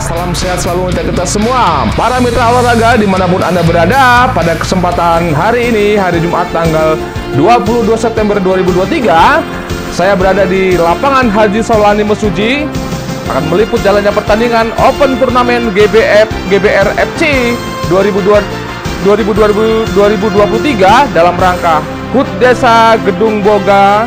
salam sehat selalu untuk kita semua para mitra olahraga dimanapun Anda berada. Pada kesempatan hari ini, hari Jumat tanggal 22 September 2023, saya berada di lapangan Haji Solani Mesuji akan meliput jalannya pertandingan Open Turnamen GBR FC 2023 dalam rangka HUT Desa Gedung Boga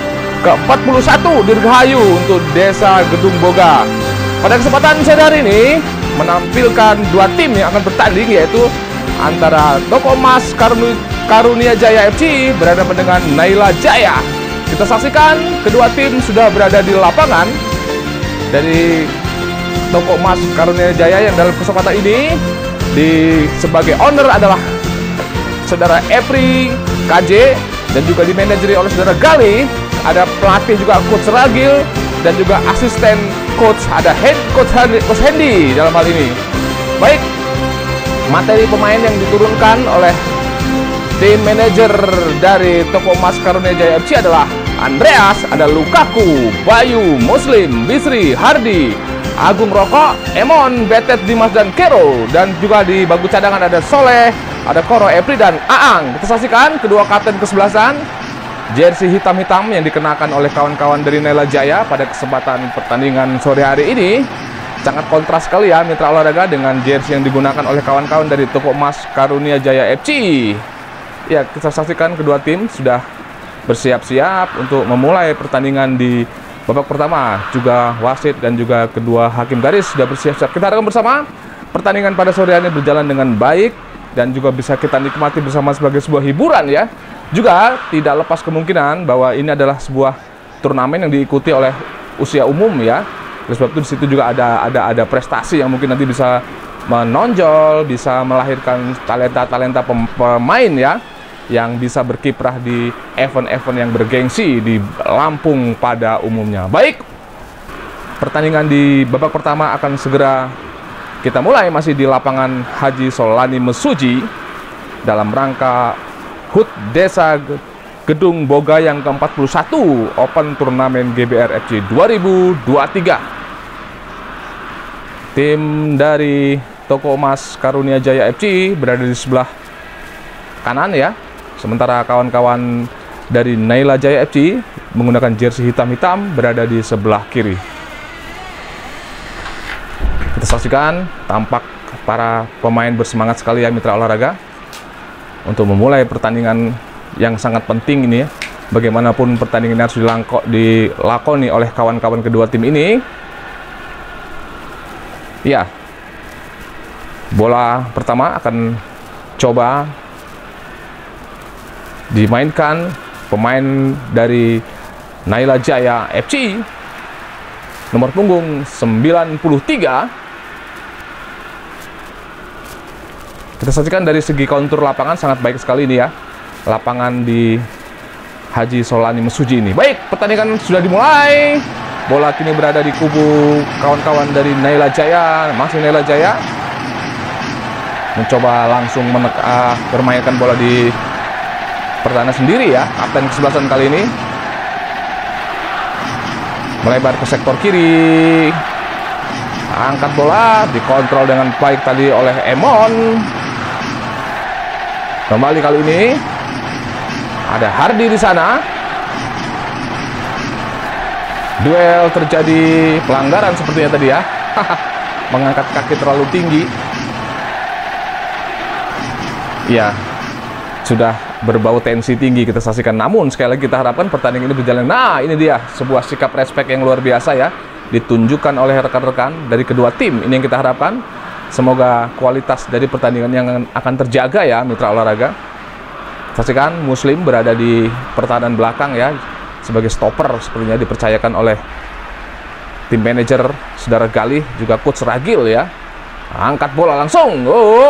ke-41 Dirgahayu untuk Desa Gedung Boga. Pada kesempatan saya hari ini menampilkan dua tim yang akan bertanding, yaitu antara Toko Emas Karunia Jaya FC berhadapan dengan Naila Jaya. Kita saksikan kedua tim sudah berada di lapangan. Dari Toko Emas Karunia Jaya yang dalam kesempatan ini sebagai owner adalah saudara Epri KJ dan juga dimanajeri oleh saudara Gali. Ada pelatih juga Coach Ragil dan juga asisten coach, ada head coach Hendy dalam hal ini. Baik, materi pemain yang diturunkan oleh tim manajer dari Toko Emas Karunia Jaya FC adalah Andreas, ada Lukaku, Bayu, Muslim, Bisri, Hardi, Agung Rokok, Emon, Betet, Dimas, dan Kero. Dan juga di bangku cadangan ada Soleh, ada Koro, Epri, dan Aang. Kita saksikan kedua kapten kesebelasan jersey hitam-hitam yang dikenakan oleh kawan-kawan dari Naila Jaya pada kesempatan pertandingan sore hari ini. Sangat kontras sekali ya mitra olahraga dengan jersey yang digunakan oleh kawan-kawan dari Toko Emas Karunia Jaya FC. Ya, kita saksikan kedua tim sudah bersiap-siap untuk memulai pertandingan di babak pertama. Juga wasit dan juga kedua hakim garis sudah bersiap-siap. Kita harapkan bersama pertandingan pada sore hari ini berjalan dengan baik dan juga bisa kita nikmati bersama sebagai sebuah hiburan ya. Juga tidak lepas kemungkinan bahwa ini adalah sebuah turnamen yang diikuti oleh usia umum ya. Oleh sebab itu di situ juga ada prestasi yang mungkin nanti bisa menonjol, bisa melahirkan talenta-talenta pemain ya, yang bisa berkiprah di event-event yang bergengsi di Lampung pada umumnya. Baik, pertandingan di babak pertama akan segera kita mulai, masih di lapangan Haji Solani Mesuji dalam rangka HUT Desa Gedung Boga yang ke-41 Open Turnamen GBR FC 2023. Tim dari Toko Emas Karunia Jaya FC berada di sebelah kanan ya, sementara kawan-kawan dari Naila Jaya FC menggunakan jersey hitam-hitam berada di sebelah kiri. Kita saksikan tampak para pemain bersemangat sekali ya mitra olahraga untuk memulai pertandingan yang sangat penting ini ya. Bagaimanapun pertandingan harus dilakoni oleh kawan-kawan kedua tim ini. Ya, bola pertama akan coba dimainkan pemain dari Naila Jaya FC nomor punggung 93. Kita saksikan dari segi kontur lapangan sangat baik sekali ini ya, lapangan di Haji Solani Mesuji ini. Baik, pertandingan sudah dimulai. Bola kini berada di kubu kawan-kawan dari Naila Jaya. Masih Naila Jaya mencoba langsung bermainkan bola di pertahanan sendiri ya. Kapten kesebelasan kali ini melebar ke sektor kiri. Angkat bola, dikontrol dengan baik tadi oleh Emon. Kembali kali ini ada Hardi di sana. Duel terjadi, pelanggaran sepertinya tadi ya. Mengangkat kaki terlalu tinggi. Ya, sudah berbau tensi tinggi kita saksikan. Namun sekali lagi kita harapkan pertandingan ini berjalan. Nah, ini dia sebuah sikap respek yang luar biasa ya, ditunjukkan oleh rekan-rekan dari kedua tim. Ini yang kita harapkan. Semoga kualitas dari pertandingan yang akan terjaga ya mitra olahraga. Saksikan Muslim berada di pertahanan belakang ya, sebagai stopper sepertinya dipercayakan oleh tim manajer saudara Galih, juga coach Ragil ya. Angkat bola langsung.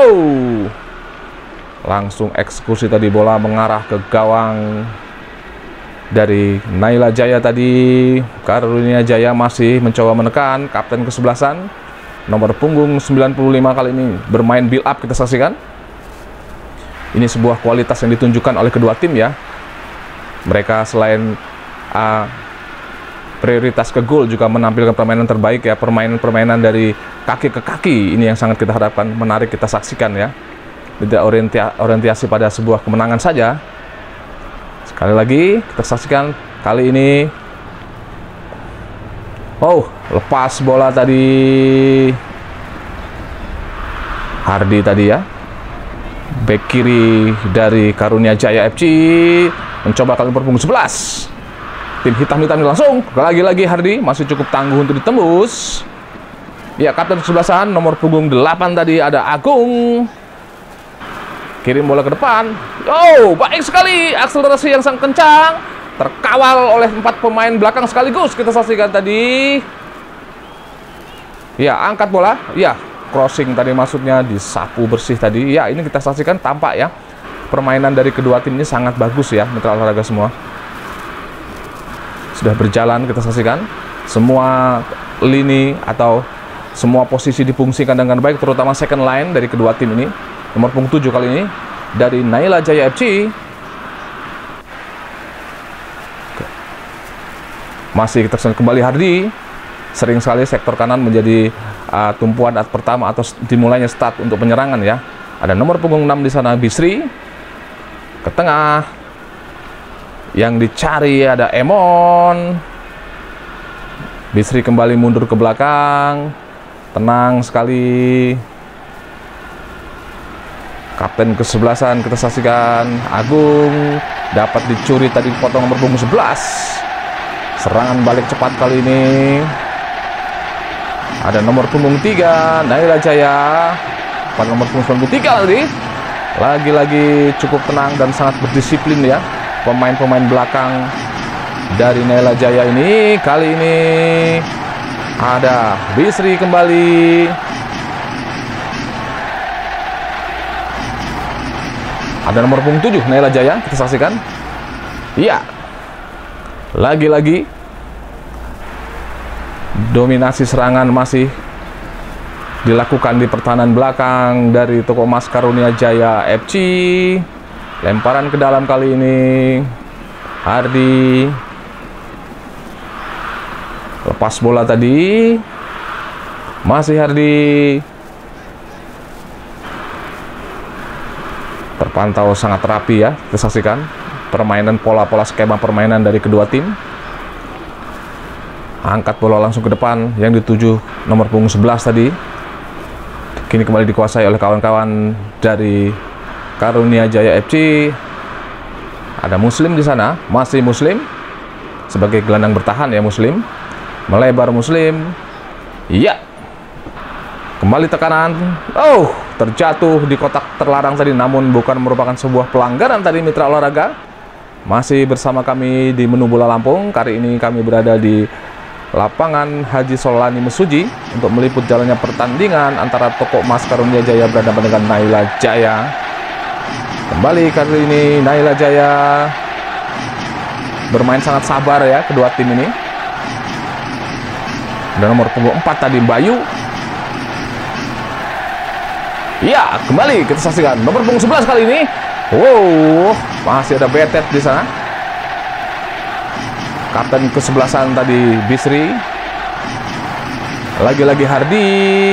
Langsung eksekusi tadi, bola mengarah ke gawang dari Naila Jaya tadi. Karunia Jaya masih mencoba menekan, kapten kesebelasan nomor punggung 95 kali ini bermain build up. Kita saksikan. Ini sebuah kualitas yang ditunjukkan oleh kedua tim ya. Mereka selain prioritas ke gol, juga menampilkan permainan terbaik ya, permainan dari kaki ke kaki. Ini yang sangat kita harapkan, menarik kita saksikan ya. Tidak orientasi pada sebuah kemenangan saja. Sekali lagi kita saksikan kali ini. Oh, lepas bola tadi Hardi tadi ya. Bek kiri dari Karunia Jaya FC mencoba kali nomor punggung 11. Tim hitam-hitam langsung lagi-lagi Hardi masih cukup tangguh untuk ditembus. Ya, kapten kesebelasan nomor punggung 8 tadi ada Agung. Kirim bola ke depan. Oh, baik sekali akselerasi yang sangat kencang. Terkawal oleh 4 pemain belakang sekaligus. Kita saksikan tadi. Ya, angkat bola. Ya, crossing tadi maksudnya, disapu bersih tadi. Ya, ini kita saksikan tampak ya. Permainan dari kedua tim ini sangat bagus ya, mitra olahraga semua. Sudah berjalan, kita saksikan. Semua lini atau semua posisi difungsikan dengan baik, terutama second line dari kedua tim ini. Nomor punggung 7 kali ini dari Naila Jaya FC. Masih kita kembali Hardi. Sering sekali sektor kanan menjadi tumpuan pertama atau dimulainya start untuk penyerangan ya. Ada nomor punggung 6 di sana Bisri. Ke tengah. Yang dicari ada Emon. Bisri kembali mundur ke belakang. Tenang sekali. Kapten kesebelasan kita saksikan Agung dapat dicuri tadi, potong nomor punggung 11. Serangan balik cepat kali ini. Ada nomor punggung 3 Naila Jaya. Pada nomor punggung 93 tadi. Lagi-lagi cukup tenang dan sangat berdisiplin ya pemain-pemain belakang dari Naila Jaya ini. Kali ini ada Bisri kembali. Ada nomor punggung 7 Naila Jaya, kita saksikan. Iya. Lagi-lagi dominasi serangan masih dilakukan di pertahanan belakang dari Toko Emas Karunia Jaya FC. Lemparan ke dalam kali ini Hardi. Lepas bola tadi. Masih Hardi. Terpantau sangat rapi ya, kita saksikan permainan, pola-pola skema permainan dari kedua tim. Angkat bola langsung ke depan yang dituju nomor punggung 11 tadi. Kini kembali dikuasai oleh kawan-kawan dari Karunia Jaya FC. Ada Muslim di sana, masih Muslim sebagai gelandang bertahan ya. Muslim melebar, Muslim. Iya. Kembali tekanan. Oh, terjatuh di kotak terlarang tadi, namun bukan merupakan sebuah pelanggaran tadi, mitra olahraga. Masih bersama kami di Menu Bola Lampung. Kali ini kami berada di lapangan Haji Solani Mesuji untuk meliput jalannya pertandingan antara Toko Emas Karunia Jaya berhadapan dengan Naila Jaya. Kembali kali ini Naila Jaya bermain sangat sabar ya kedua tim ini. Dan nomor punggung 4 tadi Bayu. Ya, kembali kita saksikan nomor punggung 11 kali ini. Wow, masih ada Betet di sana. Kapten kesebelasan tadi Bisri. Lagi-lagi Hardi.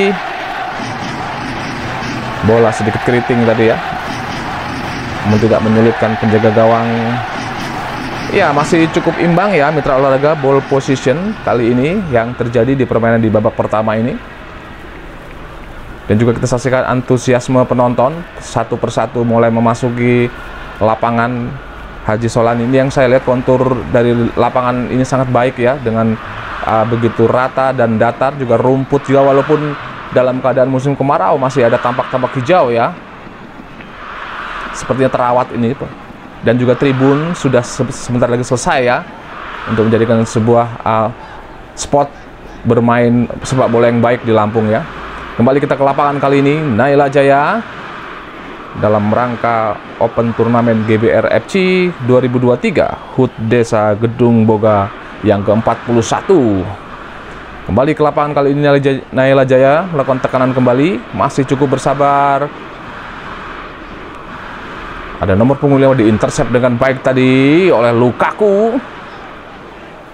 Bola sedikit keriting tadi ya, namun tidak menyulitkan penjaga gawang. Ya, masih cukup imbang ya mitra olahraga. Ball position kali ini yang terjadi di permainan di babak pertama ini. Dan juga kita saksikan antusiasme penonton satu persatu mulai memasuki lapangan Haji Solani ini. Yang saya lihat kontur dari lapangan ini sangat baik ya, dengan begitu rata dan datar, juga rumput juga walaupun dalam keadaan musim kemarau masih ada tampak-tampak hijau ya. Sepertinya terawat ini. Dan juga tribun sudah sebentar lagi selesai ya, untuk menjadikan sebuah spot bermain sepak bola yang baik di Lampung ya. Kembali kita ke lapangan kali ini Naila Jaya dalam rangka Open Turnamen GBR FC 2023 HUT Desa Gedung Boga yang ke-41. Kembali ke lapangan kali ini Naila Jaya melakukan tekanan kembali, masih cukup bersabar. Ada nomor punggung 5 diintercept dengan baik tadi oleh Lukaku.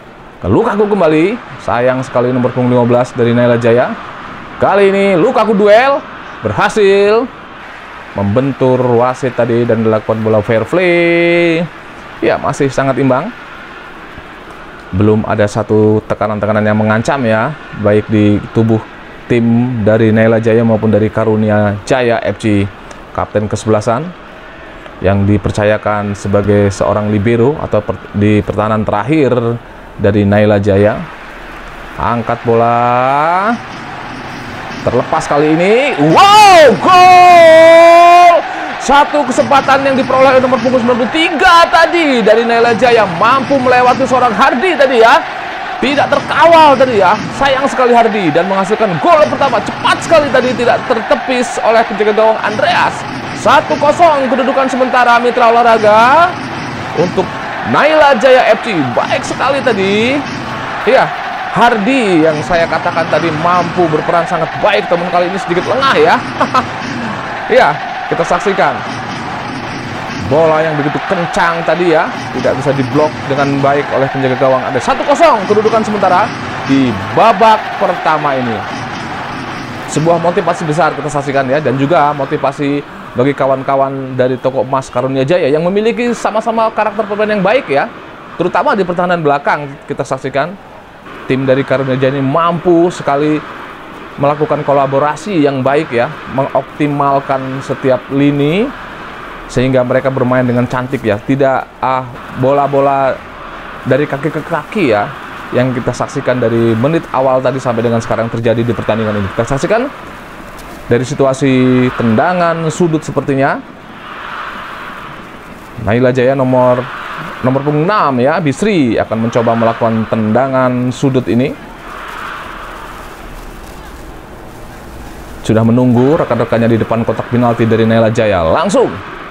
Lukaku kembali. Sayang sekali nomor punggung 15 dari Naila Jaya. Kali ini Lukaku duel, berhasil membentur wasit tadi dan dilakukan bola fair play. Ya, masih sangat imbang. Belum ada satu tekanan-tekanan yang mengancam ya, baik di tubuh tim dari Naila Jaya maupun dari Karunia Jaya FC. Kapten kesebelasan yang dipercayakan sebagai seorang libero atau di pertahanan terakhir dari Naila Jaya. Angkat bola, terlepas kali ini. Wow, gol! Satu kesempatan yang diperoleh oleh nomor punggung 93 tadi dari Naila Jaya, mampu melewati seorang Hardi tadi ya. Tidak terkawal tadi ya. Sayang sekali Hardi, dan menghasilkan gol pertama. Cepat sekali tadi, tidak tertepis oleh penjaga gawang Andreas. 1-0 kedudukan sementara mitra olahraga untuk Naila Jaya FC. Baik sekali tadi. Ya, Hardi yang saya katakan tadi mampu berperan sangat baik, teman kali ini sedikit lengah ya. Ya, kita saksikan bola yang begitu kencang tadi ya, tidak bisa diblok dengan baik oleh penjaga gawang. Ada 1-0 kedudukan sementara di babak pertama ini. Sebuah motivasi besar kita saksikan ya, dan juga motivasi bagi kawan-kawan dari Toko Emas Karunia Jaya yang memiliki sama-sama karakter pemain yang baik ya, terutama di pertahanan belakang. Kita saksikan tim dari Karunia Jaya ini mampu sekali melakukan kolaborasi yang baik ya, mengoptimalkan setiap lini sehingga mereka bermain dengan cantik ya. Tidak bola-bola dari kaki ke kaki ya yang kita saksikan dari menit awal tadi sampai dengan sekarang terjadi di pertandingan ini. Kita saksikan dari situasi tendangan sudut sepertinya. Naila Jaya nomor punggung 6 ya, Bisri akan mencoba melakukan tendangan sudut ini. Sudah menunggu rekan-rekannya di depan kotak penalti dari Naila Jaya. Langsung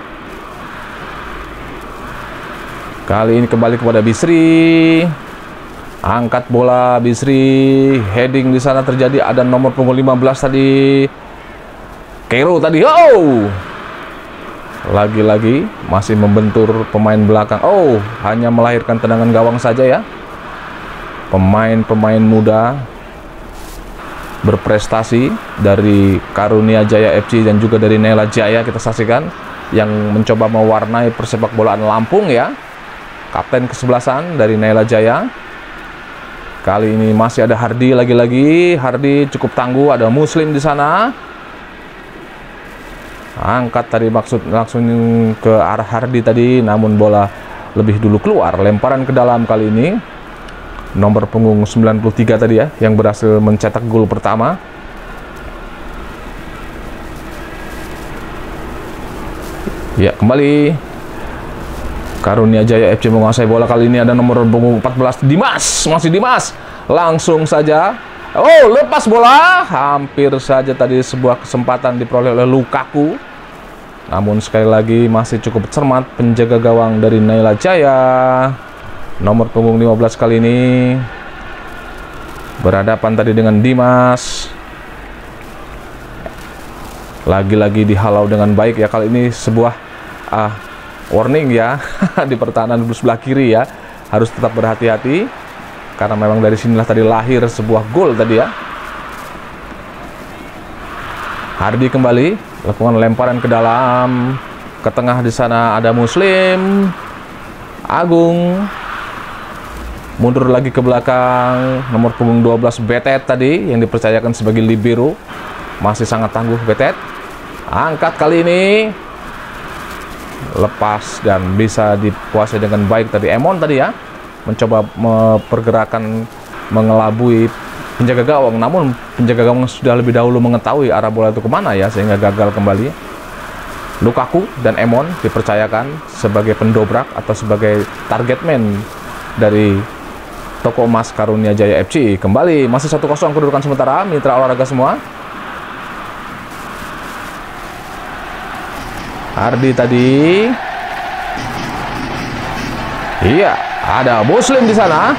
kali ini kembali kepada Bisri. Angkat bola Bisri, heading di sana terjadi, ada nomor punggung 15 tadi, Kero tadi. Oh, lagi-lagi masih membentur pemain belakang. Oh, hanya melahirkan tendangan gawang saja ya. Pemain-pemain muda berprestasi dari Karunia Jaya FC dan juga dari Naila Jaya kita saksikan yang mencoba mewarnai persepak bolaan Lampung ya. Kapten kesebelasan dari Naila Jaya. Kali ini masih ada Hardi lagi-lagi. Hardi cukup tangguh, ada Muslim di sana. Angkat tadi langsung ke arah Hardi tadi, namun bola lebih dulu keluar. Lemparan ke dalam kali ini. Nomor punggung 93 tadi ya, yang berhasil mencetak gol pertama. Ya, kembali Karunia Jaya FC menguasai bola. Kali ini ada nomor punggung 14 Dimas, masih Dimas. Langsung saja, oh, lepas bola. Hampir saja tadi sebuah kesempatan diperoleh oleh Lukaku. Namun sekali lagi masih cukup cermat penjaga gawang dari Naila Jaya. Nomor punggung 15 kali ini berhadapan tadi dengan Dimas. Lagi-lagi dihalau dengan baik ya. Kali ini sebuah warning ya di pertahanan sebelah kiri ya, harus tetap berhati-hati karena memang dari sinilah tadi lahir sebuah gol tadi ya. Hardi kembali lakukan lemparan ke dalam, ke tengah di sana ada Muslim. Agung mundur lagi ke belakang, nomor punggung 12 Betet tadi yang dipercayakan sebagai libero, masih sangat tangguh Betet. Angkat kali ini, lepas dan bisa dikuasai dengan baik tadi Emon tadi ya, mencoba pergerakan mengelabui penjaga gawang, namun penjaga gawang sudah lebih dahulu mengetahui arah bola itu kemana ya, sehingga gagal kembali. Lukaku dan Emon dipercayakan sebagai pendobrak atau sebagai target man dari Toko Emas Karunia Jaya FC. Kembali masih 1-0 kedudukan sementara mitra olahraga semua. Hardi tadi, iya, ada Muslim di sana.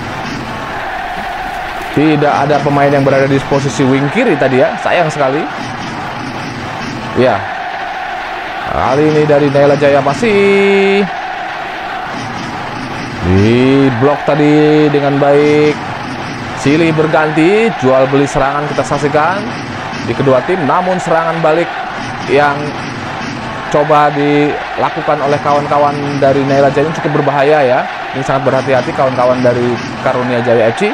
Tidak ada pemain yang berada di posisi wing kiri tadi ya, sayang sekali. Ya, kali ini dari Naila Jaya masih Di blok tadi dengan baik. Silih berganti, jual beli serangan kita saksikan di kedua tim. Namun serangan balik yang coba dilakukan oleh kawan-kawan dari Naila Jaya ini cukup berbahaya ya. Ini sangat berhati-hati kawan-kawan dari Karunia Jaya FC.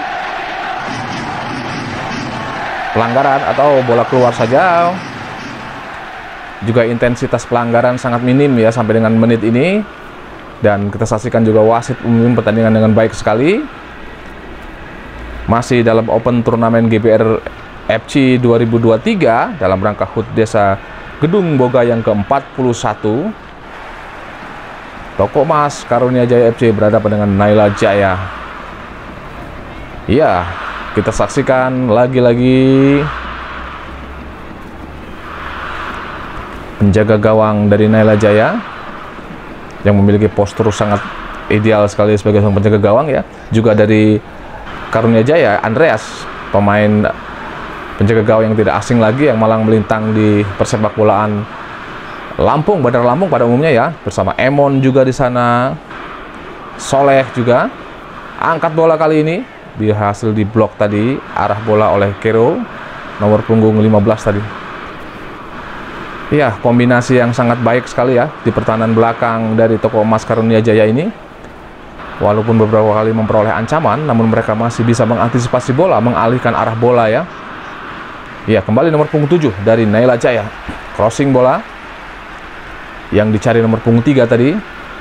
Pelanggaran atau bola keluar saja. Juga intensitas pelanggaran sangat minim ya sampai dengan menit ini. Dan kita saksikan juga wasit memimpin pertandingan dengan baik sekali. Masih dalam Open Turnamen GBR FC 2023 dalam rangka HUT Desa Gedung Boga yang ke-41. Toko Emas Karunia Jaya FC berhadapan dengan Naila Jaya. Iya, kita saksikan lagi-lagi penjaga gawang dari Naila Jaya yang memiliki postur sangat ideal sekali sebagai seorang penjaga gawang ya. Juga dari Karunia Jaya, Andreas, pemain penjaga gawang yang tidak asing lagi yang malang melintang di persepak bolaan Lampung, Bandar Lampung pada umumnya ya, bersama Emon juga di sana. Soleh juga angkat bola kali ini berhasil diblok tadi, arah bola oleh Kero nomor punggung 15 tadi. Ya, kombinasi yang sangat baik sekali ya di pertahanan belakang dari Toko Emas Karunia Jaya ini. Walaupun beberapa kali memperoleh ancaman, namun mereka masih bisa mengantisipasi bola, mengalihkan arah bola ya. Ya, kembali nomor punggung 7 dari Naila Jaya. Crossing bola yang dicari nomor punggung 3 tadi.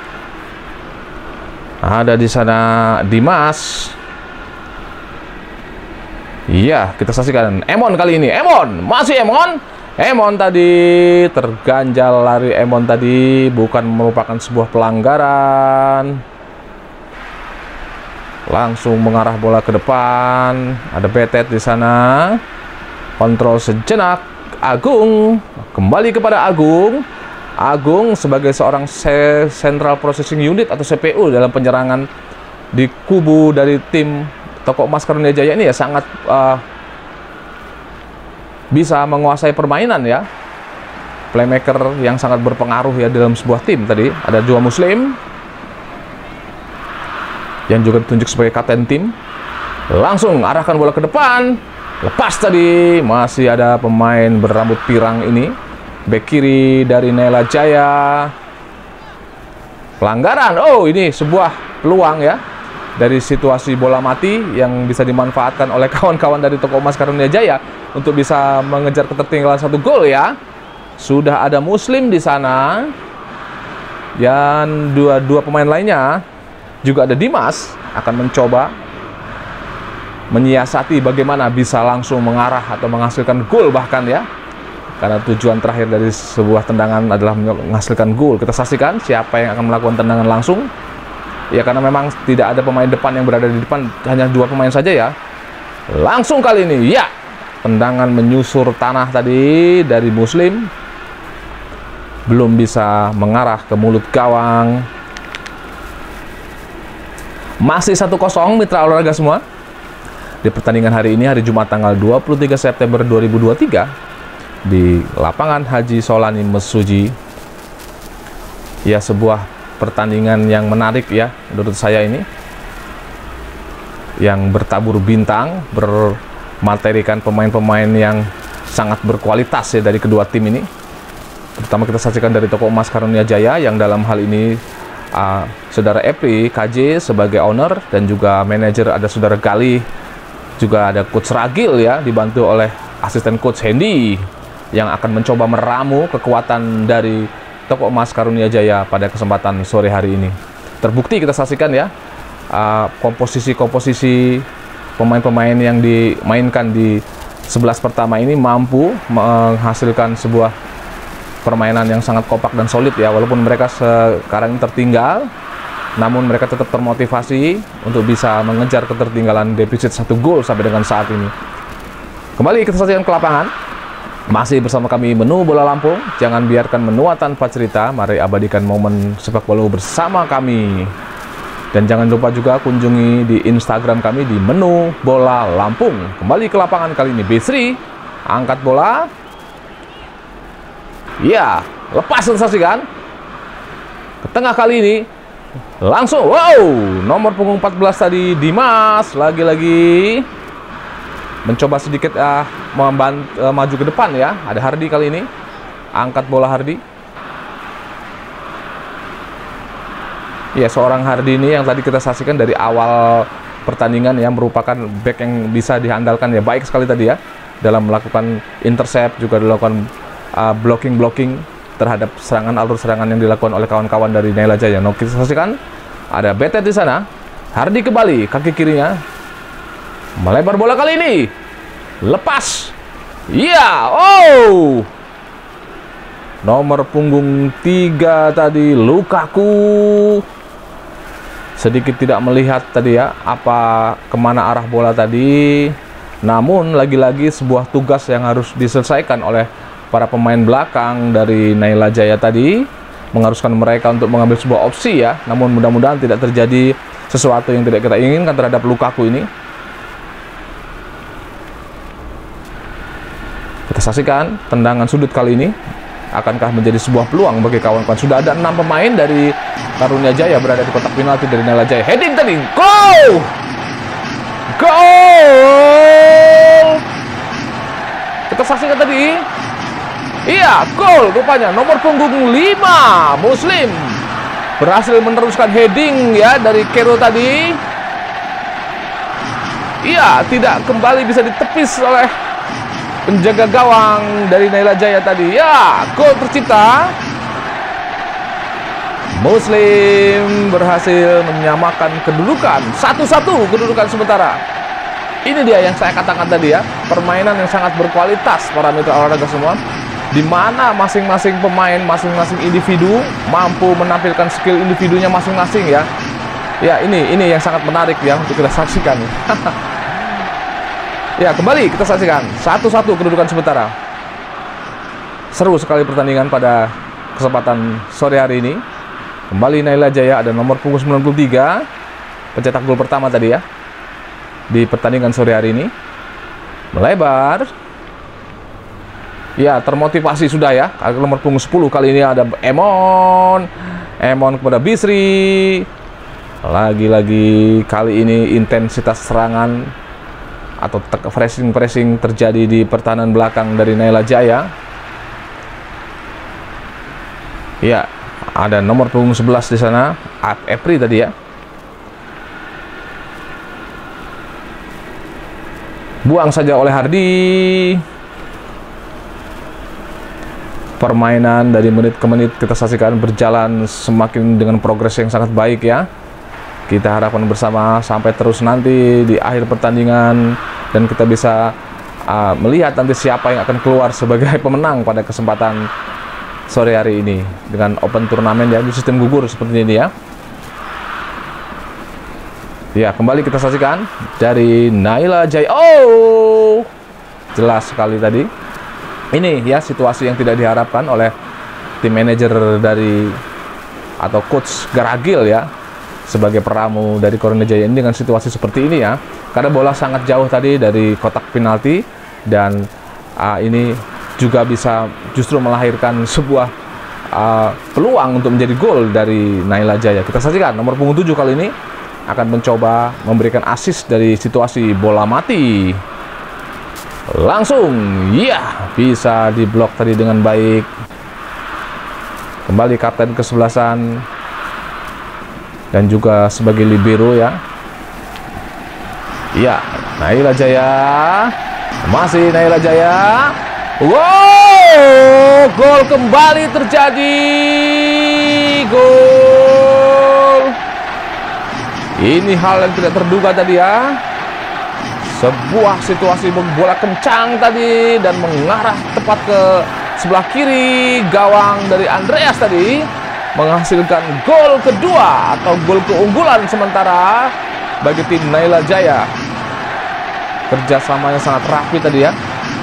Ada di sana Dimas. Iya, kita saksikan Emon kali ini. Emon, masih Emon. Emon tadi terganjal lari Emon tadi, bukan merupakan sebuah pelanggaran. Langsung mengarah bola ke depan. Ada Betet di sana. Kontrol sejenak. Agung kembali kepada Agung. Agung sebagai seorang Central Processing Unit atau CPU dalam penyerangan di kubu dari tim Toko Emas Karunia Jaya ini ya sangat bisa menguasai permainan ya. Playmaker yang sangat berpengaruh ya dalam sebuah tim tadi. Ada Joa Muslim yang juga ditunjuk sebagai kapten tim. Langsung arahkan bola ke depan. Lepas tadi. Masih ada pemain berambut pirang ini, bek kiri dari Naila Jaya. Pelanggaran. Oh, ini sebuah peluang ya dari situasi bola mati yang bisa dimanfaatkan oleh kawan-kawan dari Toko Emas Karunia Jaya untuk bisa mengejar ketertinggalan 1 gol ya. Sudah ada Muslim di sana. Dan dua pemain lainnya juga ada Dimas akan mencoba menyiasati bagaimana bisa langsung mengarah atau menghasilkan gol bahkan ya. Karena tujuan terakhir dari sebuah tendangan adalah menghasilkan gol. Kita saksikan siapa yang akan melakukan tendangan langsung. Ya karena memang tidak ada pemain depan yang berada di depan, hanya 2 pemain saja ya. Langsung kali ini ya. Tendangan menyusur tanah tadi dari Muslim. Belum bisa mengarah ke mulut gawang. Masih 1-0 mitra olahraga semua. Di pertandingan hari ini, hari Jumat tanggal 23 September 2023 di lapangan Haji Solani Mesuji. Ya, sebuah pertandingan yang menarik ya menurut saya ini. Yang bertabur bintang, bermaterikan pemain-pemain yang sangat berkualitas ya dari kedua tim ini. Terutama kita saksikan dari Toko Emas Karunia Jaya yang dalam hal ini Saudara Epri KJ sebagai owner dan juga manajer ada Saudara Gali, juga ada Coach Ragil ya dibantu oleh asisten Coach Hendy yang akan mencoba meramu kekuatan dari Toko Emas Karunia Jaya pada kesempatan sore hari ini. Terbukti kita saksikan ya komposisi pemain-pemain yang dimainkan di 11 pertama ini mampu menghasilkan sebuah permainan yang sangat kompak dan solid ya. Walaupun mereka sekarang tertinggal, namun mereka tetap termotivasi untuk bisa mengejar ketertinggalan defisit 1 gol sampai dengan saat ini. Kembali kita saksikan ke lapangan. Masih bersama kami Menu Bola Lampung. Jangan biarkan menua tanpa cerita. Mari abadikan momen sepak bola bersama kami. Dan jangan lupa juga kunjungi di Instagram kami di Menu Bola Lampung. Kembali ke lapangan kali ini Bisri angkat bola. Ya, lepas sensasi kan? Ke tengah kali ini Langsung, wow, nomor punggung 14 tadi Dimas lagi-lagi mencoba sedikit maju ke depan ya. Ada Hardi kali ini, angkat bola Hardi. Ya, seorang Hardi ini yang tadi kita saksikan dari awal pertandingan ya, merupakan back yang bisa diandalkan ya, baik sekali tadi ya dalam melakukan intercept, juga dilakukan blocking terhadap alur serangan yang dilakukan oleh kawan-kawan dari Naila Jaya. Nah, kita saksikan ada Betet di sana. Hardi kembali, kaki kirinya melebar bola kali ini. Lepas. Iya, oh. Nomor punggung 3 tadi Lukaku. Sedikit tidak melihat tadi ya kemana arah bola tadi. Namun lagi-lagi sebuah tugas yang harus diselesaikan oleh para pemain belakang dari Naila Jaya tadi, mengharuskan mereka untuk mengambil sebuah opsi ya. Namun mudah-mudahan tidak terjadi sesuatu yang tidak kita inginkan terhadap Lukaku ini. Kita saksikan tendangan sudut kali ini. Akankah menjadi sebuah peluang bagi kawan-kawan? Sudah ada 6 pemain dari Karunia Jaya berada di kotak penalti dari Naila Jaya. Heading tadi, go! Gol! Kita saksikan tadi. Iya, gol rupanya. Nomor punggung 5 Muslim berhasil meneruskan heading ya dari Kero tadi. Iya, tidak kembali bisa ditepis oleh penjaga gawang dari Naila Jaya tadi. Ya, gol tercipta. Muslim berhasil menyamakan kedudukan 1-1 kedudukan sementara. Ini dia yang saya katakan tadi ya, permainan yang sangat berkualitas para mitra olahraga semua, di mana masing-masing pemain, masing-masing individu mampu menampilkan skill individunya masing-masing ya. Ya, ini yang sangat menarik ya untuk kita saksikan. Ya, kembali kita saksikan 1-1 kedudukan sementara. Seru sekali pertandingan pada kesempatan sore hari ini. Kembali Naila Jaya, ada nomor punggung 93 pencetak gol pertama tadi ya di pertandingan sore hari ini. Melebar. Ya, termotivasi sudah ya. Nomor punggung 10 kali ini ada Emon kepada Bisri. Lagi-lagi kali ini intensitas serangan atau pressing terjadi di pertahanan belakang dari Naila Jaya. Ya, ada nomor punggung 11 di sana, Epri tadi ya. Buang saja oleh Hardi. Permainan dari menit ke menit kita saksikan berjalan semakin dengan progres yang sangat baik ya. Kita harapkan bersama sampai terus nanti di akhir pertandingan dan kita bisa melihat nanti siapa yang akan keluar sebagai pemenang pada kesempatan sore hari ini dengan open turnamen ya, di sistem gugur seperti ini ya. Ya, kembali kita saksikan dari Naila Jaya. Oh, jelas sekali tadi. Ini ya situasi yang tidak diharapkan oleh tim manajer dari atau coach Garagil ya, sebagai peramu dari Karunia Jaya ini dengan situasi seperti ini ya. Karena bola sangat jauh tadi dari kotak penalti dan ini juga bisa justru melahirkan sebuah peluang untuk menjadi gol dari Naila Jaya. Kita saksikan nomor punggung 7 kali ini akan mencoba memberikan assist dari situasi bola mati. Langsung, ya, bisa diblok tadi dengan baik. Kembali kapten kesebelasan dan juga sebagai libero ya. Ya, Naila Jaya. Masih Naila Jaya. Wow, gol kembali terjadi. Gol. Ini hal yang tidak terduga tadi ya. Sebuah situasi bola kencang tadi dan mengarah tepat ke sebelah kiri gawang dari Andreas tadi, menghasilkan gol kedua atau gol keunggulan sementara bagi tim Naila Jaya. Kerjasamanya sangat rapi tadi ya.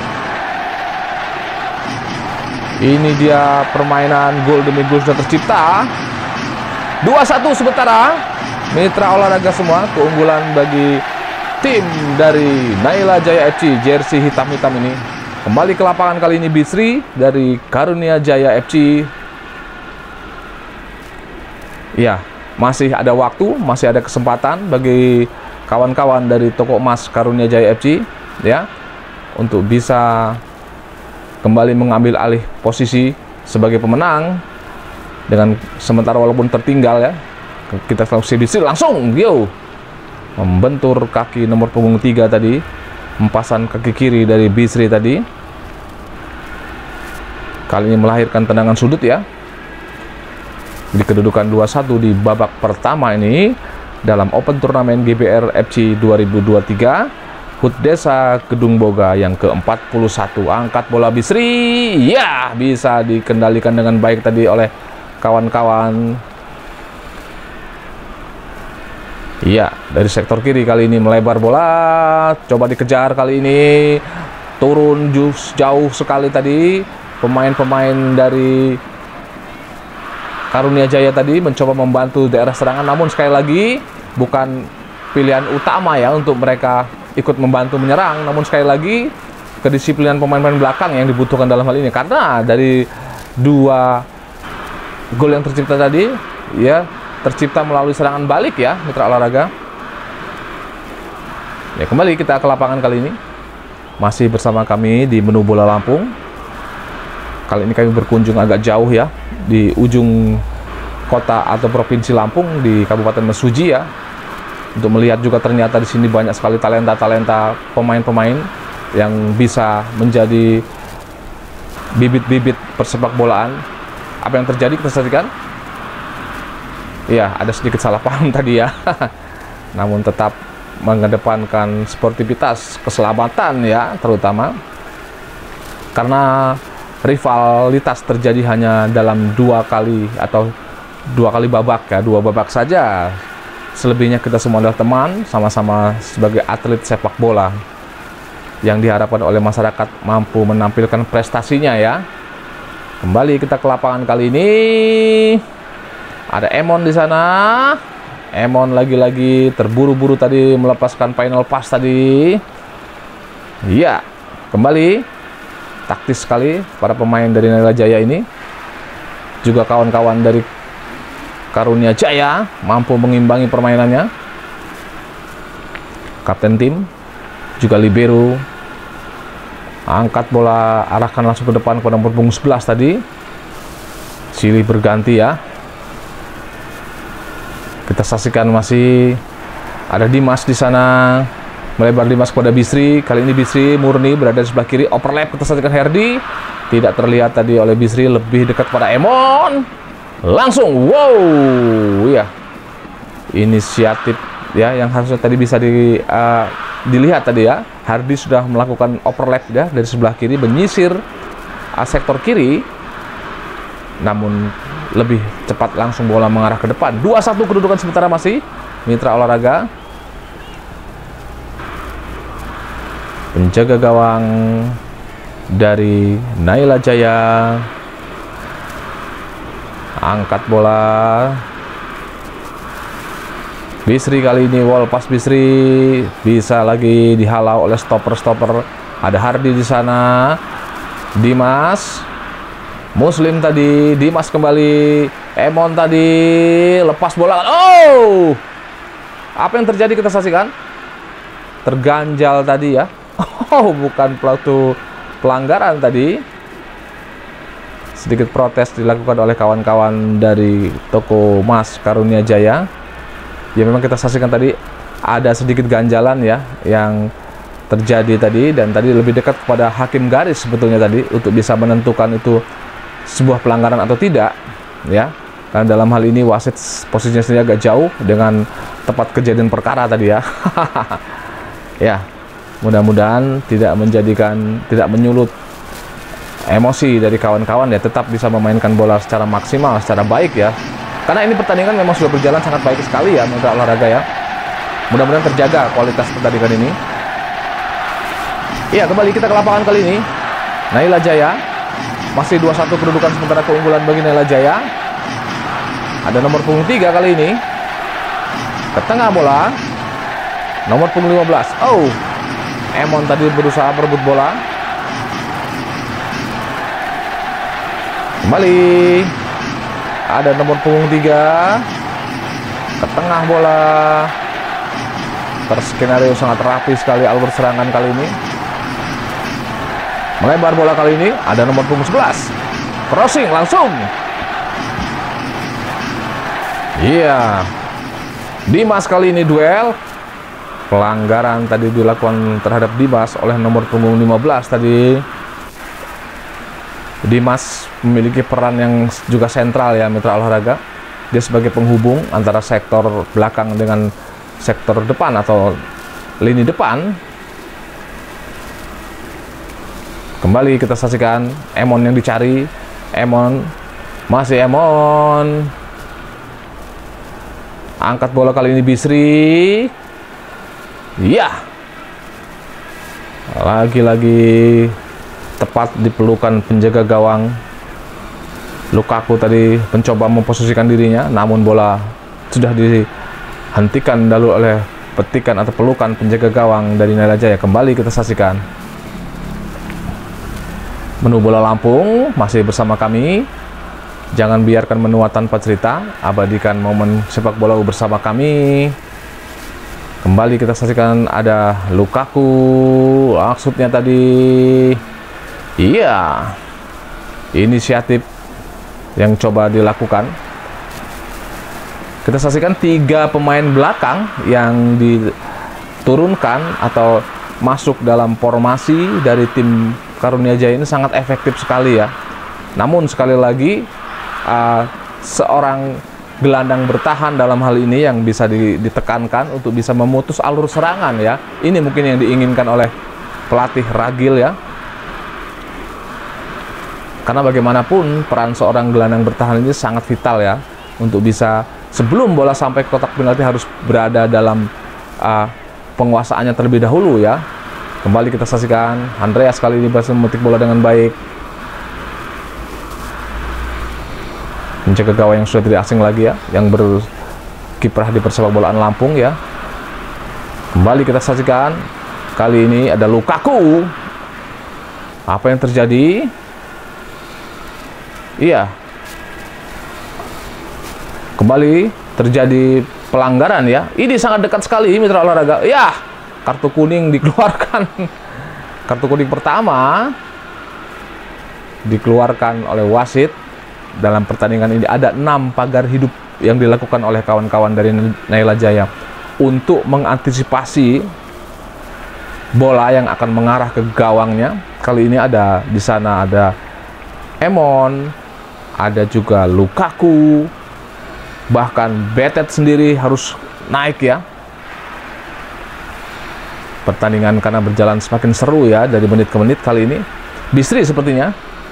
Ini dia permainan gol demi gol sudah tercipta. 2-1 sementara. Mitra olahraga semua, keunggulan bagi tim dari Naila Jaya FC, jersey hitam-hitam ini. Kembali ke lapangan kali ini Bisri dari Karunia Jaya FC. Ya, masih ada waktu, masih ada kesempatan bagi kawan-kawan dari toko emas Karunia Jaya FC ya untuk bisa kembali mengambil alih posisi sebagai pemenang dengan sementara walaupun tertinggal ya. Kita langsung membentur kaki nomor punggung 3 tadi, hempasan kaki kiri dari Bisri tadi. Kali ini melahirkan tendangan sudut ya. Di kedudukan 2-1 di babak pertama ini dalam Open Turnamen GBR FC 2023 HUT Desa Gedung Boga yang ke-41. Angkat bola Bisri, ya bisa dikendalikan dengan baik tadi oleh kawan-kawan. Iya, dari sektor kiri kali ini melebar bola, coba dikejar kali ini, turun jauh sekali tadi pemain-pemain dari Karunia Jaya tadi mencoba membantu daerah serangan, namun sekali lagi bukan pilihan utama ya untuk mereka ikut membantu menyerang, namun sekali lagi kedisiplinan pemain-pemain belakang yang dibutuhkan dalam hal ini, karena dari 2 gol yang tercipta tadi ya tercipta melalui serangan balik ya mitra olahraga. Ya, kembali kita ke lapangan kali ini masih bersama kami di Menu Bola Lampung. Kali ini kami berkunjung agak jauh ya di ujung kota atau provinsi Lampung di Kabupaten Mesuji ya, untuk melihat juga ternyata di sini banyak sekali talenta-talenta pemain-pemain yang bisa menjadi bibit-bibit persepak bolaan. Apa yang terjadi kita saksikan. Iya, ada sedikit salah paham tadi ya. Namun tetap mengedepankan sportivitas, keselamatan ya terutama. Karena rivalitas terjadi hanya dalam 2 kali atau 2 kali babak ya, 2 babak saja. Selebihnya kita semua adalah teman, sama-sama sebagai atlet sepak bola yang diharapkan oleh masyarakat mampu menampilkan prestasinya ya. Kembali kita ke lapangan kali ini. Ada Emon di sana. Emon lagi-lagi terburu-buru tadi melepaskan final pass tadi. Iya, kembali taktis sekali para pemain dari Naila Jaya ini. Juga kawan-kawan dari Karunia Jaya mampu mengimbangi permainannya. Kapten tim juga libero angkat bola, arahkan langsung ke depan kepada nomor punggung 11 tadi. Silih berganti ya. Kita saksikan masih ada Dimas di sana, melebar Dimas kepada Bisri. Kali ini Bisri murni berada di sebelah kiri, overlap. Kita saksikan Herdi, tidak terlihat tadi oleh Bisri, lebih dekat pada Emon. Langsung, wow, ya, inisiatif ya yang harusnya tadi bisa dilihat tadi ya. Hardi sudah melakukan overlap ya dari sebelah kiri, menyisir sektor kiri, namun lebih cepat langsung bola mengarah ke depan. 2-1 kedudukan sementara masih mitra olahraga. Penjaga gawang dari Naila Jaya angkat bola. Bisri kali ini wall pass Bisri bisa lagi dihalau oleh stopper. Ada Hardi di sana. Dimas, Muslim tadi, Dimas kembali, Emon tadi lepas bola. Oh, apa yang terjadi kita saksikan? Terganjal tadi ya. Oh, bukan pelaku pelanggaran tadi. Sedikit protes dilakukan oleh kawan-kawan dari toko emas Karunia Jaya. Ya memang kita saksikan tadi ada sedikit ganjalan ya yang terjadi tadi, dan tadi lebih dekat kepada hakim garis sebetulnya tadi untuk bisa menentukan itu sebuah pelanggaran atau tidak ya. Karena dalam hal ini wasit posisinya sendiri agak jauh dengan tempat kejadian perkara tadi ya. Ya, mudah-mudahan tidak menyulut emosi dari kawan-kawan ya, tetap bisa memainkan bola secara maksimal, secara baik ya. Karena ini pertandingan memang sudah berjalan sangat baik sekali ya menurut olahraga ya. Mudah-mudahan terjaga kualitas pertandingan ini. Iya, kembali kita ke lapangan kali ini. Naila Jaya masih 2-1 kedudukan sementara, keunggulan bagi Naila Jaya. Ada nomor punggung 3 kali ini. Ke tengah bola. Nomor punggung 15. Oh, Emon tadi berusaha merebut bola. Kembali. Ada nomor punggung 3. ke tengah bola. Terskenario sangat rapi sekali alur serangan kali ini. Melebar bola kali ini, ada nomor punggung 11. Crossing langsung. Iya. Dimas kali ini duel. Pelanggaran tadi dilakukan terhadap Dimas oleh nomor punggung 15 tadi. Dimas memiliki peran yang juga sentral ya mitra olahraga. Dia sebagai penghubung antara sektor belakang dengan sektor depan atau lini depan. Kembali kita saksikan Emon yang dicari. Emon, masih Emon. Angkat bola kali ini Bisri. Iya. Lagi-lagi tepat di pelukan penjaga gawang. Lukaku tadi mencoba memposisikan dirinya, namun bola sudah dihentikan dulu oleh petikan atau pelukan penjaga gawang dari Naila Jaya. Kembali kita saksikan menu bola Lampung masih bersama kami. Jangan biarkan menua tanpa cerita, abadikan momen sepak bola bersama kami. Kembali kita saksikan ada Lukaku, maksudnya tadi. Iya, inisiatif yang coba dilakukan. Kita saksikan 3 pemain belakang yang diturunkan atau masuk dalam formasi dari tim Karunia Jaya ini sangat efektif sekali ya. Namun sekali lagi seorang gelandang bertahan dalam hal ini yang bisa ditekankan untuk bisa memutus alur serangan ya. Ini mungkin yang diinginkan oleh pelatih Ragil ya. Karena bagaimanapun peran seorang gelandang bertahan ini sangat vital ya, untuk bisa sebelum bola sampai ke kotak penalti harus berada dalam penguasaannya terlebih dahulu ya. Kembali kita saksikan Andreas kali ini berhasil memetik bola dengan baik. Menjaga gawang yang sudah tidak asing lagi ya, yang berkiprah di persepak bolaan Lampung ya. Kembali kita saksikan kali ini ada Lukaku. Apa yang terjadi? Iya. Kembali terjadi pelanggaran ya. Ini sangat dekat sekali mitra olahraga. Ya. Kartu kuning dikeluarkan. Kartu kuning pertama dikeluarkan oleh wasit dalam pertandingan ini. Ada 6 pagar hidup yang dilakukan oleh kawan-kawan dari Naila Jaya untuk mengantisipasi bola yang akan mengarah ke gawangnya. Kali ini ada di sana ada Emon, ada juga Lukaku, bahkan Betet sendiri harus naik ya. Pertandingan karena berjalan semakin seru ya dari menit ke menit. Kali ini Bisri sepertinya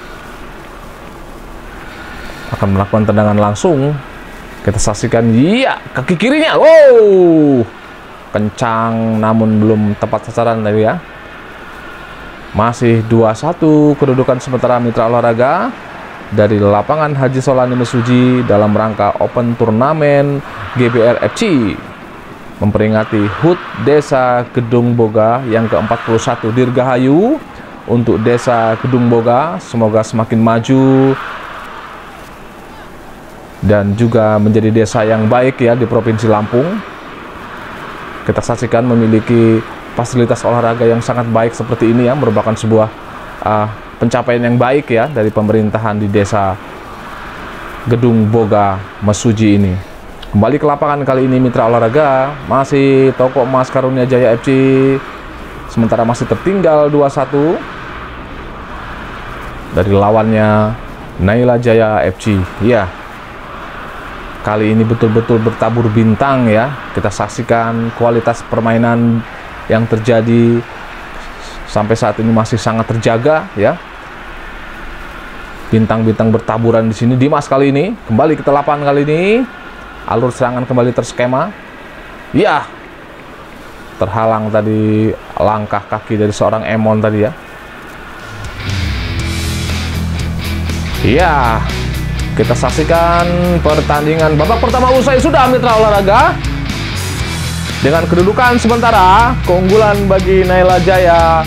akan melakukan tendangan langsung. Kita saksikan, iya, kaki kirinya, wow, kencang namun belum tepat sasaran tadi ya. Masih 2-1 kedudukan sementara mitra olahraga dari lapangan Haji Solani Mesuji dalam rangka Open Turnamen GBR FC memperingati HUT Desa Gedung Boga yang ke-41. Dirgahayu untuk Desa Gedung Boga, semoga semakin maju dan juga menjadi desa yang baik ya di Provinsi Lampung. Kita saksikan memiliki fasilitas olahraga yang sangat baik seperti ini ya, merupakan sebuah pencapaian yang baik ya dari pemerintahan di Desa Gedung Boga Mesuji ini. Kembali ke lapangan kali ini mitra olahraga, masih Toko Emas Karunia Jaya FC, sementara masih tertinggal 2-1 dari lawannya Naila Jaya FC. Ya, kali ini betul-betul bertabur bintang ya. Kita saksikan kualitas permainan yang terjadi sampai saat ini masih sangat terjaga ya. Bintang-bintang bertaburan di sini. Dimas kali ini kembali ke lapangan kali ini. Alur serangan kembali terskema. Ya, terhalang tadi langkah kaki dari seorang Emon tadi ya. Ya, kita saksikan pertandingan babak pertama usai sudah mitra olahraga. Dengan kedudukan sementara keunggulan bagi Naila Jaya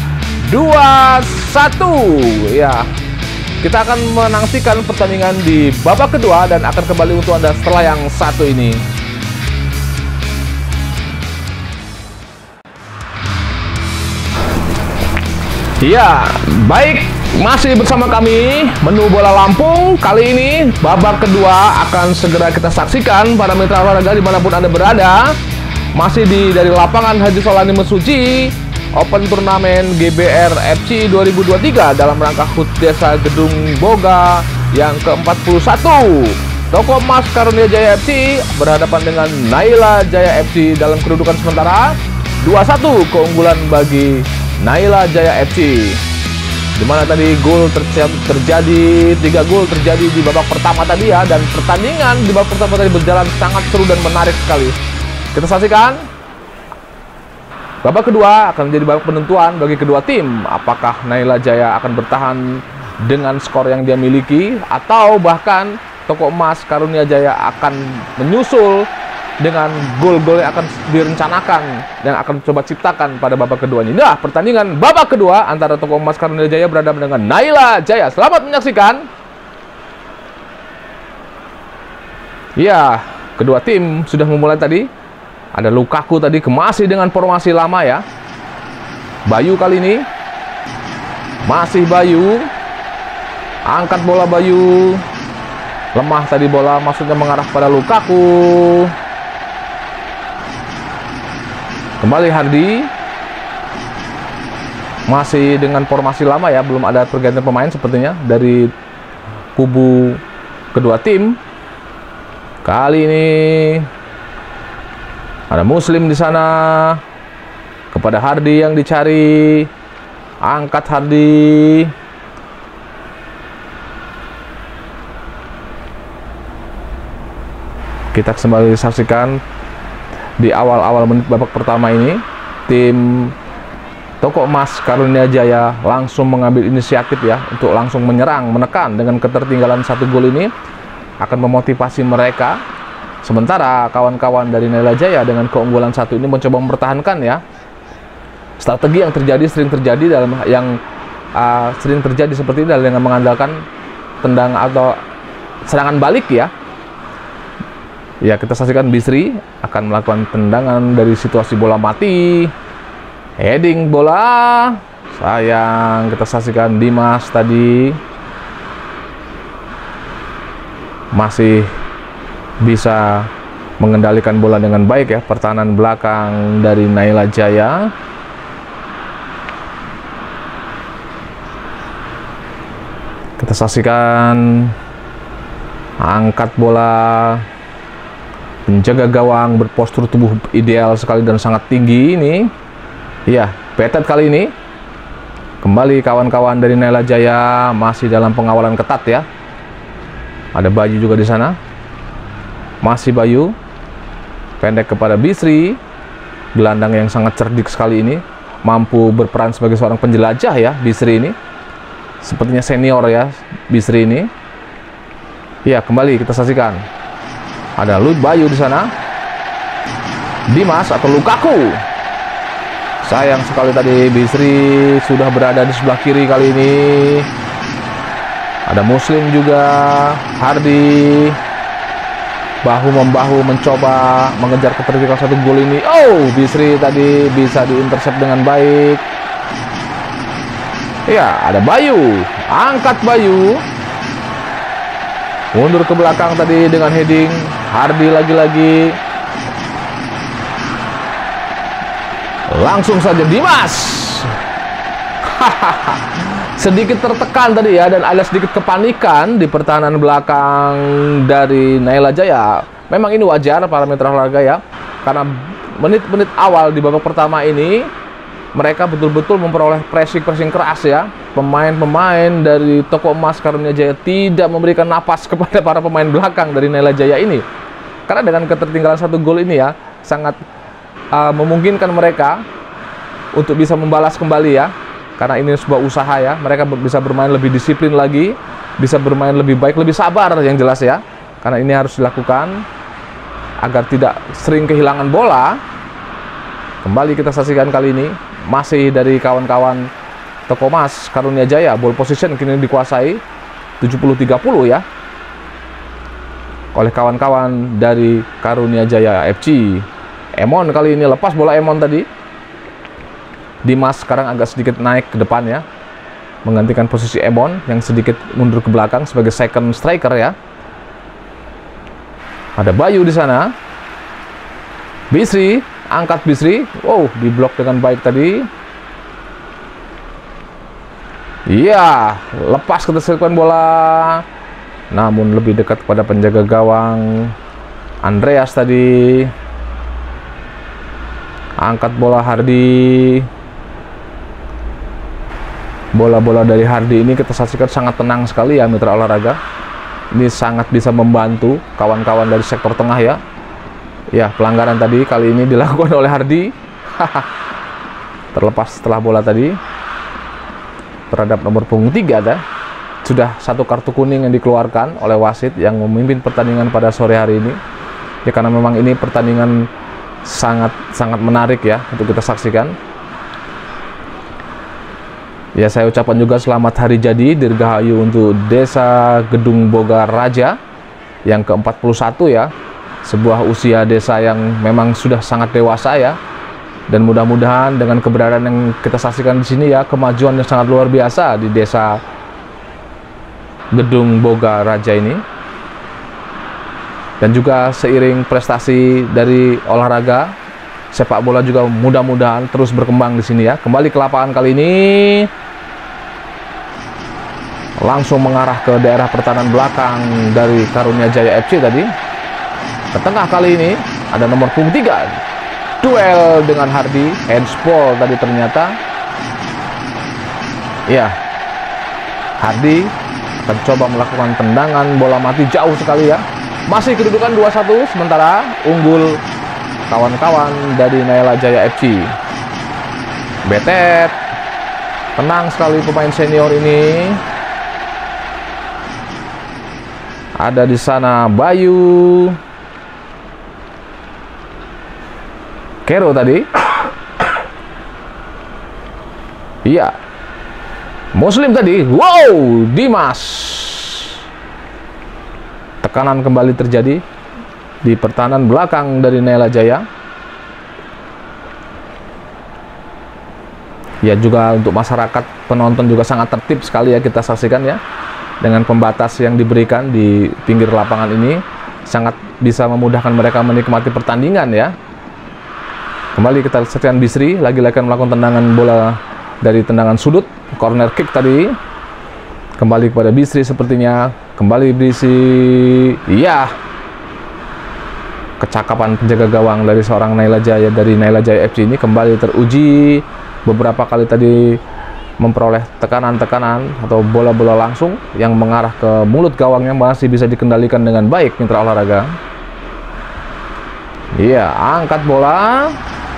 2-1 ya. Kita akan menantikan pertandingan di babak kedua dan akan kembali untuk Anda setelah yang satu ini. Iya, baik, masih bersama kami Menu Bola Lampung. Kali ini babak kedua akan segera kita saksikan para mitra olahraga dimanapun Anda berada. Masih dari lapangan Haji Solani Mesuji Open Turnamen GBR FC 2023 dalam rangka HUT Desa Gedung Boga yang ke-41. Toko Emas Karunia Jaya FC berhadapan dengan Naila Jaya FC dalam kedudukan sementara 2-1 keunggulan bagi Naila Jaya FC. Dimana tadi gol terjadi, 3 gol terjadi di babak pertama tadi ya, dan pertandingan di babak pertama tadi berjalan sangat seru dan menarik sekali. Kita saksikan. Babak kedua akan menjadi babak penentuan bagi kedua tim. Apakah Naila Jaya akan bertahan dengan skor yang dia miliki, atau bahkan Toko Emas Karunia Jaya akan menyusul dengan gol-gol yang akan direncanakan dan akan coba ciptakan pada babak kedua ini. Nah, pertandingan babak kedua antara Toko Emas Karunia Jaya berhadapan dengan Naila Jaya. Selamat menyaksikan. Ya, kedua tim sudah memulai tadi. Ada Lukaku tadi masih dengan formasi lama ya. Bayu kali ini. Masih Bayu. Angkat bola Bayu. Lemah tadi bola, maksudnya mengarah pada Lukaku. Kembali Hardi. Masih dengan formasi lama ya, belum ada pergantian pemain sepertinya dari kubu kedua tim. Kali ini ada Muslim di sana. Kepada Hardi yang dicari. Angkat Hardi. Kita kembali saksikan di awal-awal menit babak pertama ini, tim Toko Emas Karunia Jaya langsung mengambil inisiatif ya untuk langsung menyerang, menekan. Dengan ketertinggalan 1 gol ini akan memotivasi mereka. Sementara kawan-kawan dari Naila Jaya dengan keunggulan 1 ini mencoba mempertahankan ya. Strategi yang sering terjadi seperti ini dengan mengandalkan tendang atau serangan balik ya. Ya, kita saksikan Bisri akan melakukan tendangan dari situasi bola mati. Heading bola. Sayang, kita saksikan Dimas tadi masih bisa mengendalikan bola dengan baik ya. Pertahanan belakang dari Naila Jaya. Kita saksikan angkat bola. Penjaga gawang berpostur tubuh ideal sekali dan sangat tinggi ini. Iya, Petet kali ini. Kembali kawan-kawan dari Naila Jaya masih dalam pengawalan ketat ya. Ada Bayu juga di sana. Masih Bayu. Pendek kepada Bisri. Gelandang yang sangat cerdik sekali ini. Mampu berperan sebagai seorang penjelajah ya, Bisri ini. Sepertinya senior ya, Bisri ini. Iya, kembali kita saksikan. Ada Bayu di sana. Dimas atau Lukaku. Sayang sekali tadi Bisri sudah berada di sebelah kiri kali ini. Ada Muslim juga. Hardi. Bahu-membahu mencoba mengejar ketertinggalan 1 gol ini. Oh, Bisri tadi bisa diintercept dengan baik. Ya, ada Bayu. Angkat Bayu. Mundur ke belakang tadi dengan heading. Hardi lagi-lagi. Langsung saja Dimas. Sedikit tertekan tadi ya, dan ada sedikit kepanikan di pertahanan belakang dari Naila Jaya. Memang ini wajar para mitra olahraga ya, karena menit-menit awal di babak pertama ini mereka betul-betul memperoleh pressing keras ya. Pemain-pemain dari Toko Emas Karunia Jaya tidak memberikan napas kepada para pemain belakang dari Naila Jaya ini. Karena dengan ketertinggalan 1 gol ini ya, sangat memungkinkan mereka untuk bisa membalas kembali ya. Karena ini sebuah usaha ya, mereka bisa bermain lebih disiplin lagi, bisa bermain lebih baik, lebih sabar yang jelas ya. Karena ini harus dilakukan agar tidak sering kehilangan bola. Kembali kita saksikan kali ini masih dari kawan-kawan Toko Emas Karunia Jaya. Ball position kini dikuasai 70-30 ya oleh kawan-kawan dari Karunia Jaya FC. Emon kali ini lepas bola Emon tadi. Dimas sekarang agak sedikit naik ke depan ya, menggantikan posisi Emon yang sedikit mundur ke belakang sebagai second striker ya. Ada Bayu di sana. Bisri, angkat Bisri. Wow, diblok dengan baik tadi. Iya, lepas ketersilukan bola. Namun lebih dekat kepada penjaga gawang Andreas tadi. Angkat bola Hardi. Bola-bola dari Hardi ini kita saksikan sangat tenang sekali ya mitra olahraga. Ini sangat bisa membantu kawan-kawan dari sektor tengah ya. Ya, pelanggaran tadi kali ini dilakukan oleh Hardi. Terlepas setelah bola tadi terhadap nomor punggung 3 ada. Sudah satu kartu kuning yang dikeluarkan oleh wasit yang memimpin pertandingan pada sore hari ini. Ya, karena memang ini pertandingan sangat menarik ya untuk kita saksikan. Ya, saya ucapkan juga selamat hari jadi Dirgahayu untuk Desa Gedung Boga Raja yang ke-41 ya. Sebuah usia desa yang memang sudah sangat dewasa ya. Dan mudah-mudahan dengan keberadaan yang kita saksikan di sini ya, kemajuan yang sangat luar biasa di Desa Gedung Boga Raja ini. Dan juga seiring prestasi dari olahraga sepak bola juga mudah-mudahan terus berkembang di sini ya. Kembali ke lapangan kali ini langsung mengarah ke daerah pertahanan belakang dari Karunia Jaya FC tadi. Ke tengah kali ini ada nomor punggung 3. Duel dengan Hardi, handsball tadi ternyata. Ya, Hardi akan coba melakukan tendangan bola mati jauh sekali ya. Masih kedudukan 2-1 sementara unggul kawan-kawan dari Naila Jaya FC. Betet, tenang sekali pemain senior ini. Ada di sana Bayu, Kero tadi. Iya, Muslim tadi. Wow, Dimas. Tekanan kembali terjadi di pertahanan belakang dari Naila Jaya. Ya, juga untuk masyarakat penonton juga sangat tertib sekali ya kita saksikan ya. Dengan pembatas yang diberikan di pinggir lapangan ini sangat bisa memudahkan mereka menikmati pertandingan ya. Kembali kita saksikan Bisri lagi-lagi melakukan tendangan bola dari tendangan sudut, corner kick tadi. Kembali kepada Bisri sepertinya. Kembali Bisri. Iya. Kecakapan penjaga gawang dari seorang Naila Jaya dari Naila Jaya FC ini kembali teruji. Beberapa kali tadi memperoleh tekanan-tekanan atau bola-bola langsung yang mengarah ke mulut gawangnya masih bisa dikendalikan dengan baik mitra olahraga. Iya, angkat bola.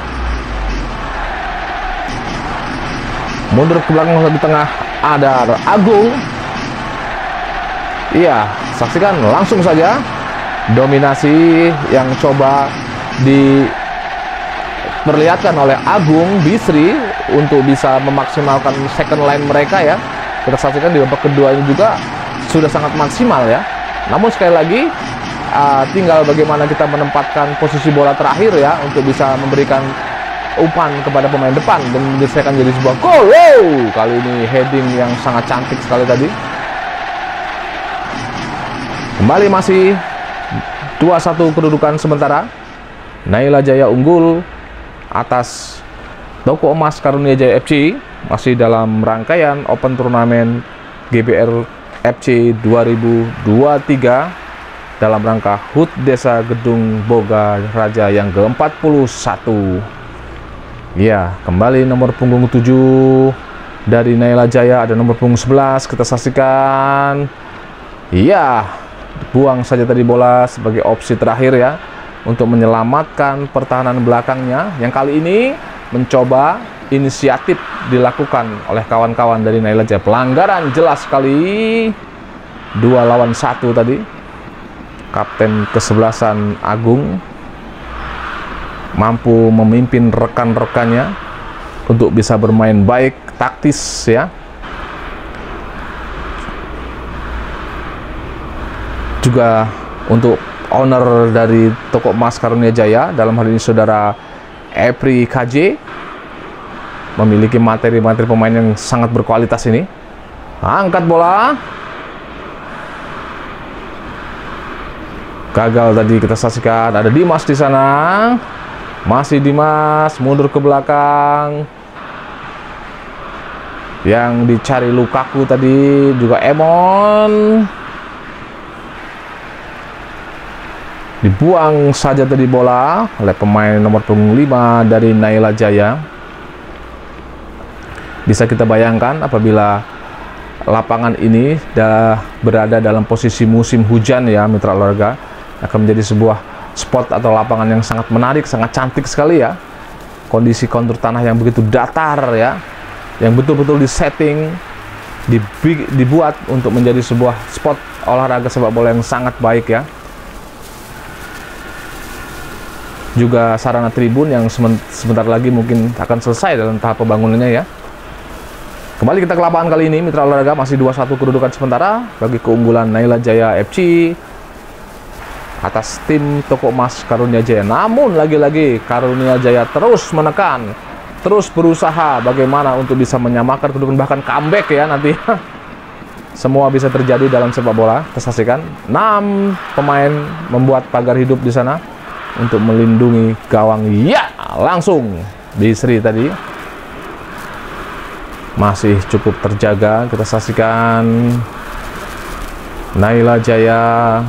Mundur ke belakang di tengah ada Agung. Iya, saksikan langsung saja dominasi yang coba diperlihatkan oleh Agung Bisri untuk bisa memaksimalkan second line mereka ya. Kita saksikan di babak kedua ini juga sudah sangat maksimal ya. Namun sekali lagi tinggal bagaimana kita menempatkan posisi bola terakhir ya untuk bisa memberikan umpan kepada pemain depan dan menyelesaikan jadi sebuah gol. Wow, kali ini heading yang sangat cantik sekali tadi. Kembali masih 2-1 kedudukan sementara. Naila Jaya unggul atas Toko Emas Karunia Jaya FC masih dalam rangkaian Open Turnamen GBR FC 2023 dalam rangka HUT Desa Gedung Boga Raja yang ke-41. Ya, kembali nomor punggung 7 dari Naila Jaya, ada nomor punggung 11, kita saksikan. Iya, buang saja tadi bola sebagai opsi terakhir ya untuk menyelamatkan pertahanan belakangnya yang kali ini mencoba inisiatif dilakukan oleh kawan-kawan dari Naila Jaya. Pelanggaran jelas sekali, 2 lawan 1 tadi. Kapten kesebelasan Agung mampu memimpin rekan-rekannya untuk bisa bermain baik, taktis ya. Juga untuk owner dari Toko Emas Karunia Jaya, dalam hal ini saudara Epri KJ, memiliki materi-materi pemain yang sangat berkualitas ini. Angkat bola. Gagal tadi kita saksikan. Ada Dimas di sana. Masih Dimas mundur ke belakang. Yang dicari Lukaku tadi juga Emon. Dibuang saja tadi bola oleh pemain nomor punggung 5 dari Naila Jaya. Bisa kita bayangkan apabila lapangan ini dah berada dalam posisi musim hujan ya, mitra olahraga, akan menjadi sebuah spot atau lapangan yang sangat menarik, sangat cantik sekali ya. Kondisi kontur tanah yang begitu datar ya, yang betul-betul disetting, dibuat untuk menjadi sebuah spot olahraga sepak bola yang sangat baik ya. Juga sarana tribun yang sebentar lagi mungkin akan selesai dalam tahap pembangunannya ya. Kembali kita ke lapangan kali ini, mitra olahraga, masih 2-1 kedudukan sementara bagi keunggulan Naila Jaya FC atas tim Toko Emas Karunia Jaya. Namun lagi-lagi Karunia Jaya terus menekan, terus berusaha bagaimana untuk bisa menyamakan kedudukan, bahkan comeback ya nanti. Semua bisa terjadi dalam sepak bola. Kita saksikan 6 pemain membuat pagar hidup di sana untuk melindungi gawang. Ya, langsung Bisri tadi masih cukup terjaga. Kita saksikan Naila Jaya.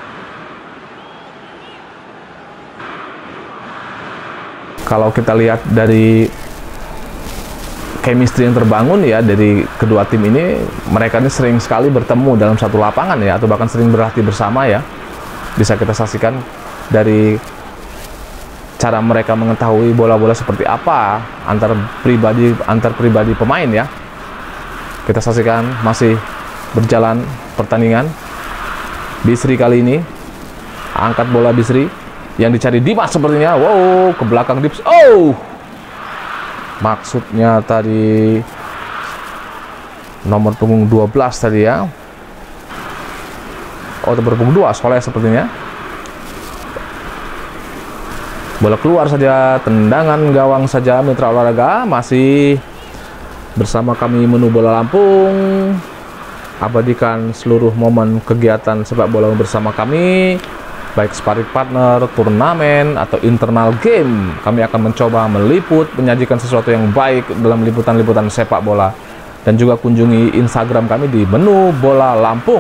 Kalau kita lihat dari chemistry yang terbangun ya dari kedua tim ini, mereka ini sering sekali bertemu dalam satu lapangan ya, atau bahkan sering berlatih bersama ya. Bisa kita saksikan dari cara mereka mengetahui bola-bola seperti apa antar pribadi pemain ya. Kita saksikan masih berjalan pertandingan. Bisri kali ini angkat bola, Bisri yang dicari Dimas sepertinya. Wow, ke belakang Dips. Oh, maksudnya tadi nomor punggung 12 tadi ya. Oh, nomor punggung 2 Soleh sepertinya. Bola keluar saja, tendangan gawang saja, mitra olahraga. Masih bersama kami Menu Bola Lampung. Abadikan seluruh momen kegiatan sepak bola bersama kami, baik sparring partner, turnamen, atau internal game. Kami akan mencoba meliput, menyajikan sesuatu yang baik dalam liputan-liputan sepak bola. Dan juga kunjungi Instagram kami di Menu Bola Lampung.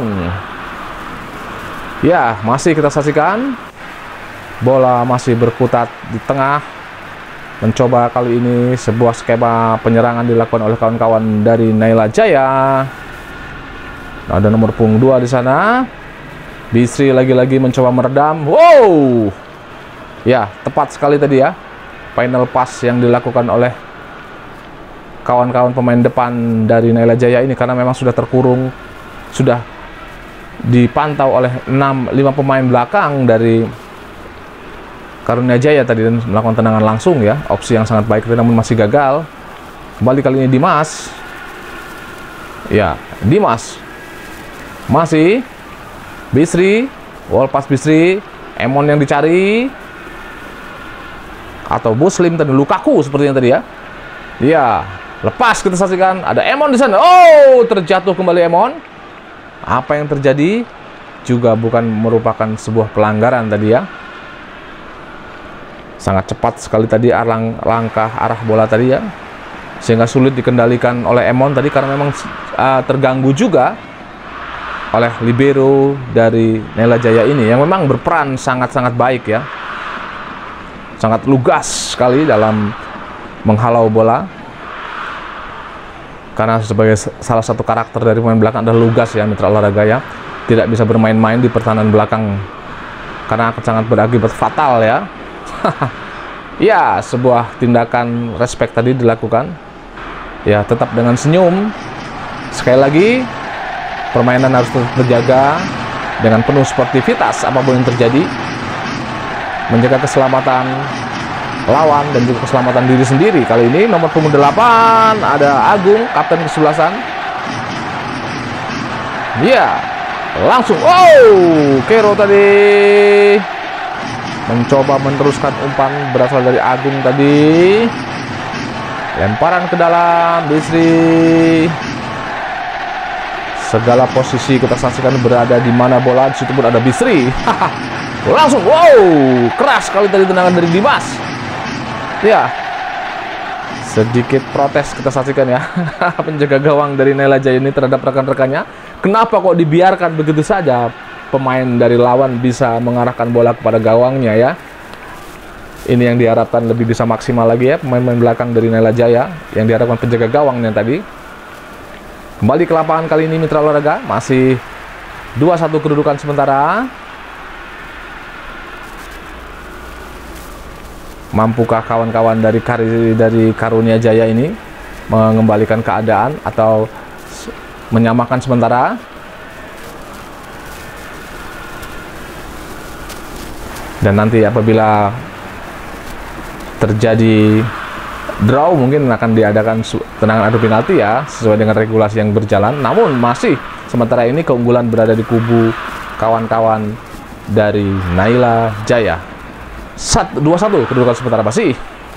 Ya, masih kita saksikan. Bola masih berkutat di tengah. Mencoba kali ini sebuah skema penyerangan dilakukan oleh kawan-kawan dari Naila Jaya. Ada nomor punggung 2 di sana. Bisri lagi-lagi mencoba meredam. Wow! Ya, tepat sekali tadi ya. Final pass yang dilakukan oleh kawan-kawan pemain depan dari Naila Jaya ini, karena memang sudah terkurung, sudah dipantau oleh 5 pemain belakang dari Karunia Jaya tadi dan melakukan tendangan langsung ya, opsi yang sangat baik namun masih gagal. Kembali kali ini Dimas. Ya, Dimas. Masih Bisri, wall pass Bisri, Emon yang dicari. Atau Muslim tadi, Lukaku sepertinya tadi ya. Iya, lepas kita saksikan ada Emon di sana. Oh, terjatuh kembali Emon. Apa yang terjadi juga bukan merupakan sebuah pelanggaran tadi ya. Sangat cepat sekali tadi langkah arah bola tadi ya, sehingga sulit dikendalikan oleh Emon tadi karena memang terganggu juga oleh libero dari Naila Jaya ini yang memang berperan sangat-sangat baik ya, sangat lugas sekali dalam menghalau bola. Karena sebagai salah satu karakter dari pemain belakang adalah lugas ya, mitra olahraga ya, tidak bisa bermain-main di pertahanan belakang karena akan sangat berakibat fatal ya. Ya, sebuah tindakan respect tadi dilakukan ya, tetap dengan senyum. Sekali lagi, permainan harus tetap terjaga dengan penuh sportivitas apapun yang terjadi, menjaga keselamatan lawan dan juga keselamatan diri sendiri. Kali ini nomor punggung 8 ada Agung, kapten kesebelasan. Ya, langsung Kero tadi mencoba meneruskan umpan berasal dari Agung tadi. Lemparan ke dalam, Bisri. Segala posisi kita saksikan berada di mana bola, di situ pun ada Bisri. Langsung, wow, keras sekali tadi tendangan dari Dimas. Ya, sedikit protes kita saksikan ya. Penjaga gawang dari Naila Jaya ini terhadap rekan-rekannya. Kenapa kok dibiarkan begitu saja pemain dari lawan bisa mengarahkan bola kepada gawangnya ya? Ini yang diharapkan lebih bisa maksimal lagi ya, pemain-pemain belakang dari Naila Jaya yang diharapkan penjaga gawangnya tadi. Kembali ke lapangan kali ini Mitra Olahraga, masih 2-1 kedudukan sementara. Mampukah kawan-kawan dari Karunia Jaya ini mengembalikan keadaan atau menyamakan sementara? Dan nanti apabila terjadi draw mungkin akan diadakan tendangan adu penalti ya, sesuai dengan regulasi yang berjalan. Namun masih sementara ini keunggulan berada di kubu kawan-kawan dari Naila Jaya. 2-1 kedudukan sementara masih.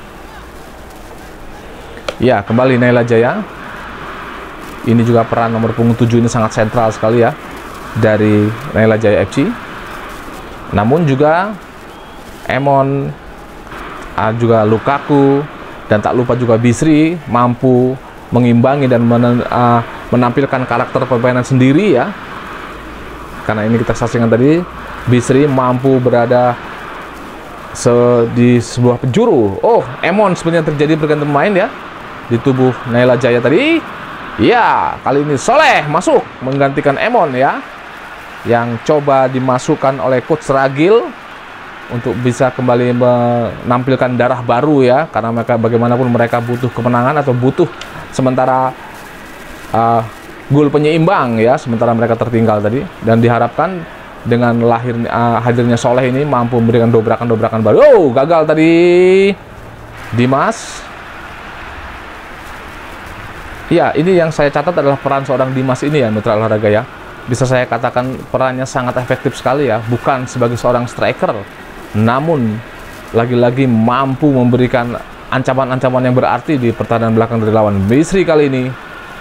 Ya, kembali Naila Jaya. Ini juga peran nomor punggung 7 ini sangat sentral sekali ya dari Naila Jaya FC. Namun juga Emon, juga Lukaku, dan tak lupa juga Bisri mampu mengimbangi dan menampilkan karakter permainan sendiri ya. Karena ini kita saksikan tadi, Bisri mampu berada di sebuah penjuru. Oh, Emon sebenarnya terjadi berganti pemain ya di tubuh Naila Jaya tadi. Ya, kali ini Soleh masuk menggantikan Emon ya, yang coba dimasukkan oleh Coach Ragil untuk bisa kembali menampilkan darah baru ya, karena mereka bagaimanapun mereka butuh kemenangan atau butuh sementara gol penyeimbang ya, sementara mereka tertinggal tadi. Dan diharapkan dengan hadirnya Soleh ini mampu memberikan dobrakan-dobrakan baru. Oh, gagal tadi Dimas. Ya, ini yang saya catat adalah peran seorang Dimas ini ya, Mitra Olahraga ya. Bisa saya katakan perannya sangat efektif sekali ya, bukan sebagai seorang striker, namun lagi-lagi mampu memberikan ancaman-ancaman yang berarti di pertahanan belakang dari lawan. Bisri kali ini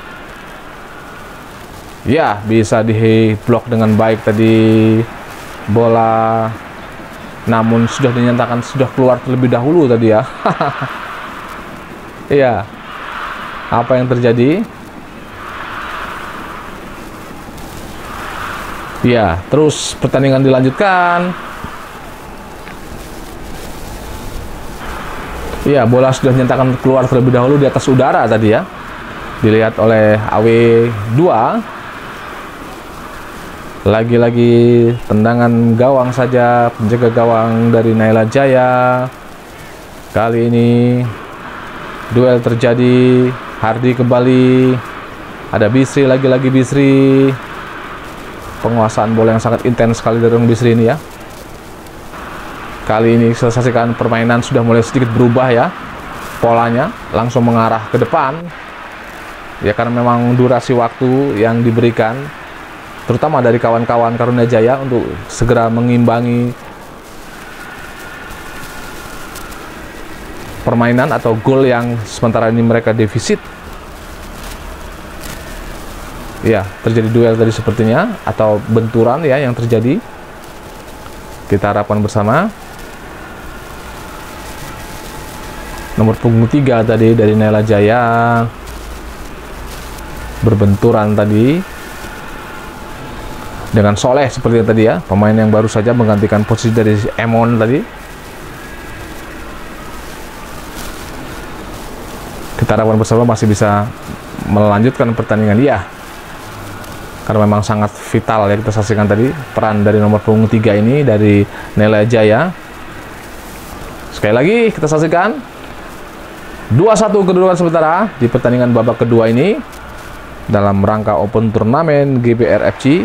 ya bisa di-blok dengan baik tadi bola, namun sudah dinyatakan sudah keluar terlebih dahulu tadi ya. Iya, apa yang terjadi? Ya, terus pertandingan dilanjutkan. Ya, bola sudah dinyatakan keluar terlebih dahulu di atas udara tadi ya. Dilihat oleh AW2. Lagi-lagi tendangan gawang saja, penjaga gawang dari Naila Jaya. Kali ini duel terjadi, Hardi kembali, ada Bisri, lagi-lagi Bisri. Penguasaan bola yang sangat intens sekali dari Bisri ini ya. Kali ini saya saksikan permainan sudah mulai sedikit berubah ya, polanya langsung mengarah ke depan ya, karena memang durasi waktu yang diberikan terutama dari kawan-kawan Karunia Jaya untuk segera mengimbangi permainan atau gol yang sementara ini mereka defisit. Ya, terjadi duel tadi sepertinya, atau benturan ya yang terjadi. Kita harapkan bersama. Nomor punggung 3 tadi dari Naila Jaya berbenturan tadi dengan Soleh seperti tadi ya, pemain yang baru saja menggantikan posisi dari Emon tadi. Kita harapkan bersama masih bisa melanjutkan pertandingan ya, karena memang sangat vital ya kita saksikan tadi peran dari nomor punggung 3 ini dari Naila Jaya. Sekali lagi kita saksikan 2-1 kedudukan sementara di pertandingan babak kedua ini dalam rangka Open Turnamen GBR FC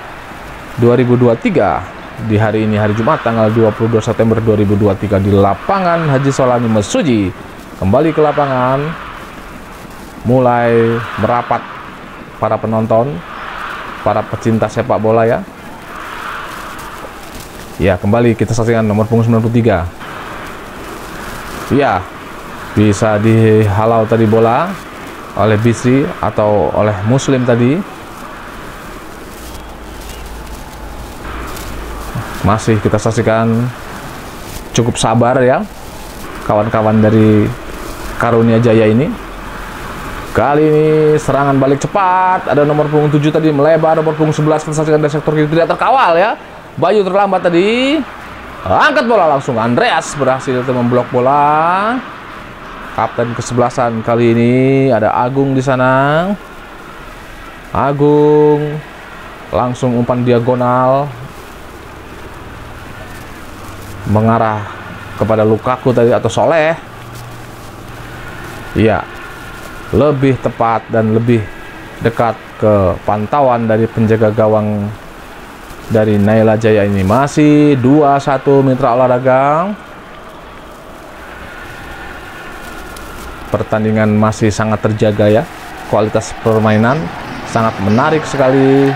2023 di hari ini, hari Jumat tanggal 22 September 2023 di lapangan Haji Solami Mesuji. Kembali ke lapangan, mulai merapat para penonton, para pecinta sepak bola ya. Ya, kembali kita saksikan nomor punggung 93. Ya, Bisa dihalau tadi bola oleh Bisri atau oleh Muslim tadi. Masih kita saksikan, cukup sabar ya kawan-kawan dari Karunia Jaya ini. Kali ini serangan balik cepat, ada nomor punggung 7 tadi melebar, nomor punggung 11 kita saksikan dari sektor kiri tidak terkawal ya. Bayu terlambat tadi, angkat bola langsung, Andreas berhasil memblok bola. Kapten kesebelasan kali ini ada Agung di sana. Agung langsung umpan diagonal mengarah kepada Lukaku tadi atau Soleh. Iya, lebih tepat dan lebih dekat ke pantauan dari penjaga gawang dari Naila Jaya ini. Masih 2-1 Mitra Olahraga. Pertandingan masih sangat terjaga ya. Kualitas permainan sangat menarik sekali.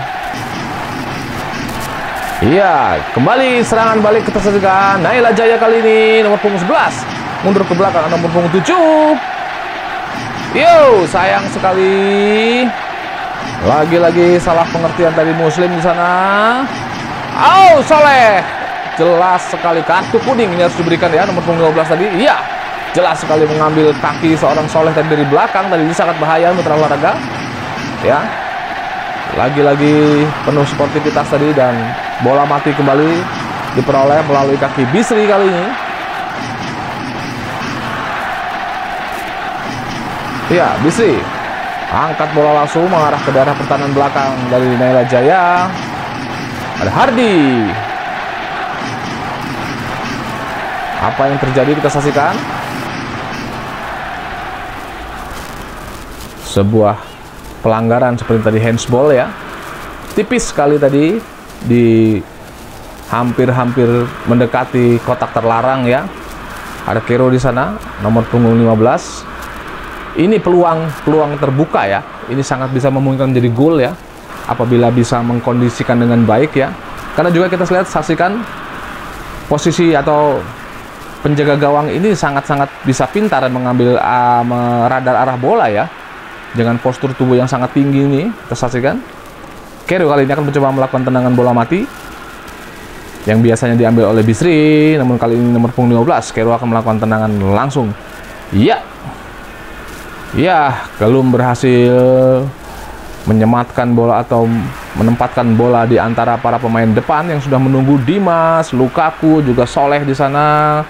Iya, kembali serangan balik kita saksikan. Naila Jaya kali ini nomor punggung 11 mundur ke belakang, nomor punggung 7. Yo, sayang sekali. Lagi-lagi salah pengertian tadi Muslim di sana. Oh, Soleh. Jelas sekali kartu kuning ini harus diberikan ya, nomor punggung 12 tadi. Iya, jelas sekali mengambil kaki seorang Soleh tadi dari belakang. Tadi ini sangat bahaya Mitra Olahraga. Ya. Lagi-lagi penuh sportivitas tadi dan bola mati kembali diperoleh melalui kaki Bisri kali ini. Ya, Bisri angkat bola langsung mengarah ke daerah pertahanan belakang dari Naila Jaya. Ada Hardi. Apa yang terjadi kita saksikan. Sebuah pelanggaran seperti tadi, handsball ya. Tipis sekali tadi, di hampir-hampir mendekati kotak terlarang ya. Ada Kero di sana, nomor punggung 15. Ini peluang terbuka ya. Ini sangat bisa memungkinkan menjadi gol ya, apabila bisa mengkondisikan dengan baik ya. Karena juga kita lihat, saksikan posisi atau penjaga gawang ini sangat-sangat bisa pintar mengambil meradar arah bola ya. Dengan postur tubuh yang sangat tinggi ini, kita saksikan. Kero kali ini akan mencoba melakukan tendangan bola mati yang biasanya diambil oleh Bisri, namun kali ini nomor punggung 15 Kero akan melakukan tendangan langsung. Iya. Ya, belum berhasil menyematkan bola atau menempatkan bola di antara para pemain depan yang sudah menunggu. Dimas, Lukaku, juga Soleh di sana.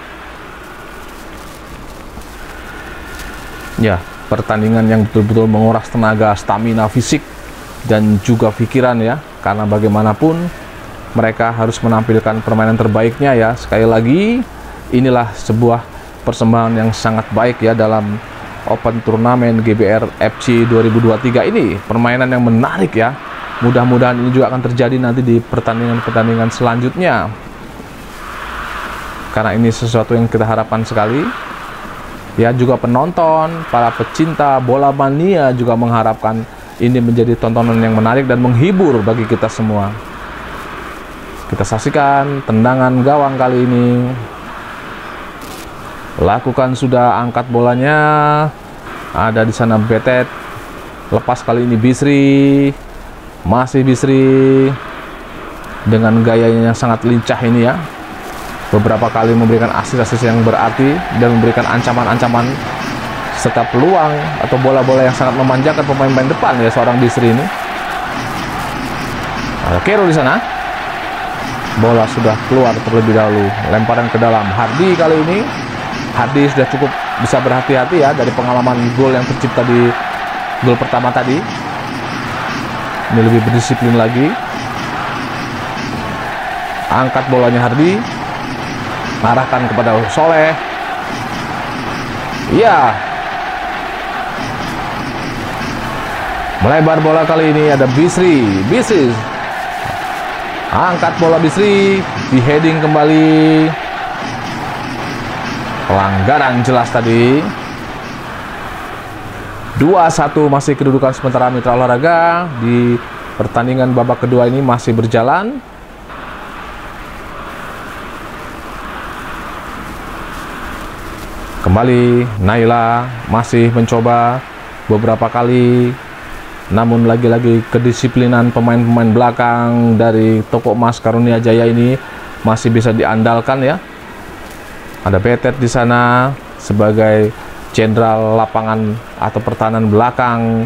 Ya, pertandingan yang betul-betul menguras tenaga, stamina, fisik, dan juga pikiran ya. Karena bagaimanapun mereka harus menampilkan permainan terbaiknya ya. Sekali lagi, inilah sebuah persembahan yang sangat baik ya dalam Open Turnamen GBR FC 2023 ini. Permainan yang menarik ya. Mudah-mudahan ini juga akan terjadi nanti di pertandingan-pertandingan selanjutnya. Karena ini sesuatu yang kita harapkan sekali. Ya, juga penonton, para pecinta bola mania juga mengharapkan ini menjadi tontonan yang menarik dan menghibur bagi kita semua. Kita saksikan tendangan gawang kali ini. Lakukan sudah, angkat bolanya. Ada di sana Betet. Lepas kali ini Bisri. Masih Bisri dengan gayanya yang sangat lincah ini ya. Beberapa kali memberikan asis-asis yang berarti dan memberikan ancaman-ancaman serta peluang atau bola-bola yang sangat memanjakan pemain-pemain depan ya seorang Bisri ini. Ada Kero di sana. Bola sudah keluar terlebih dahulu. Lemparan ke dalam. Hardi kali ini. Hardi sudah cukup bisa berhati-hati ya dari pengalaman gol yang tercipta di gol pertama tadi. Ini lebih berdisiplin lagi. Angkat bolanya Hardi. Arahkan kepada Soleh. Iya. Melebar bola kali ini ada Bisri. Bisri. Angkat bola Bisri. Di heading kembali. Pelanggaran jelas tadi. 2-1 masih kedudukan sementara Mitra Olahraga. Di pertandingan babak kedua ini masih berjalan. Kembali Naila masih mencoba beberapa kali, namun lagi-lagi kedisiplinan pemain-pemain belakang dari toko emas Karunia Jaya ini masih bisa diandalkan ya. Ada Betet di sana sebagai jenderal lapangan atau pertahanan belakang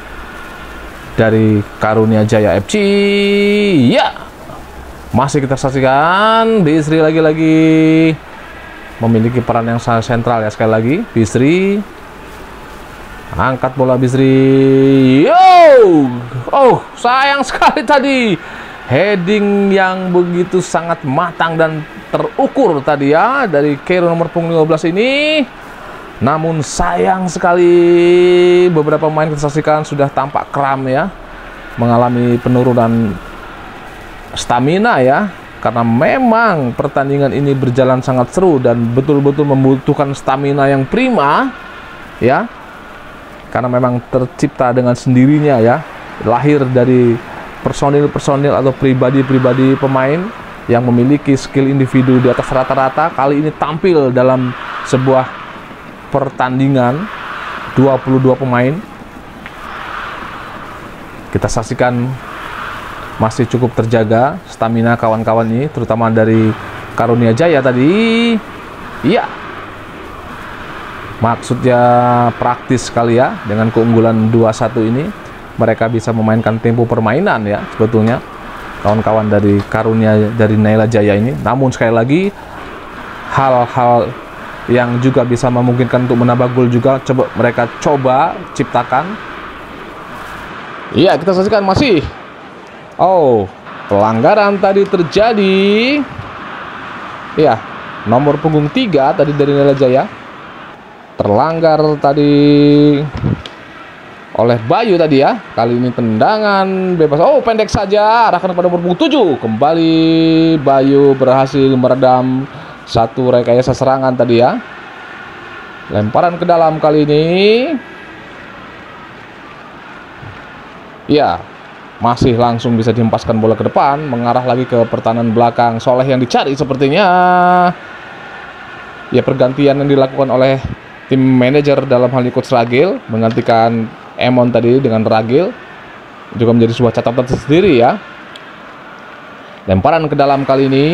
dari Karunia Jaya FC. Ya, masih kita saksikan Bisri lagi-lagi memiliki peran yang sangat sentral ya. Sekali lagi Bisri angkat bola, Bisri. Oh, sayang sekali tadi heading yang begitu sangat matang dan terukur tadi ya dari Kero nomor punggung 15 ini. Namun sayang sekali beberapa pemain kita saksikan sudah tampak kram ya, mengalami penurunan stamina ya, karena memang pertandingan ini berjalan sangat seru dan betul-betul membutuhkan stamina yang prima ya, karena memang tercipta dengan sendirinya ya, lahir dari personil-personil atau pribadi-pribadi pemain yang memiliki skill individu di atas rata-rata. Kali ini tampil dalam sebuah pertandingan 22 pemain. Kita saksikan masih cukup terjaga stamina kawan-kawan ini, terutama dari Karunia Jaya tadi. Iya, maksudnya praktis sekali ya, dengan keunggulan 2-1 ini mereka bisa memainkan tempo permainan ya sebetulnya kawan-kawan dari Karunia, dari Naila Jaya ini. Namun sekali lagi hal-hal yang juga bisa memungkinkan untuk menambah gol juga mereka coba ciptakan. Iya, kita saksikan masih. Oh, pelanggaran tadi terjadi. Ya, nomor punggung 3 tadi dari Naila Jaya terlanggar tadi oleh Bayu tadi ya. Kali ini tendangan bebas. Oh, pendek saja, arahkan pada nomor punggung 7. Kembali Bayu berhasil meredam satu rekayasa serangan tadi ya. Lemparan ke dalam kali ini. Ya, masih langsung bisa dihempaskan bola ke depan, mengarah lagi ke pertahanan belakang. Soleh yang dicari sepertinya. Ya, pergantian yang dilakukan oleh tim manajer dalam hal ini Coach Ragil, menggantikan Emon tadi dengan Ragil, juga menjadi sebuah catatan tersendiri ya. Lemparan ke dalam kali ini.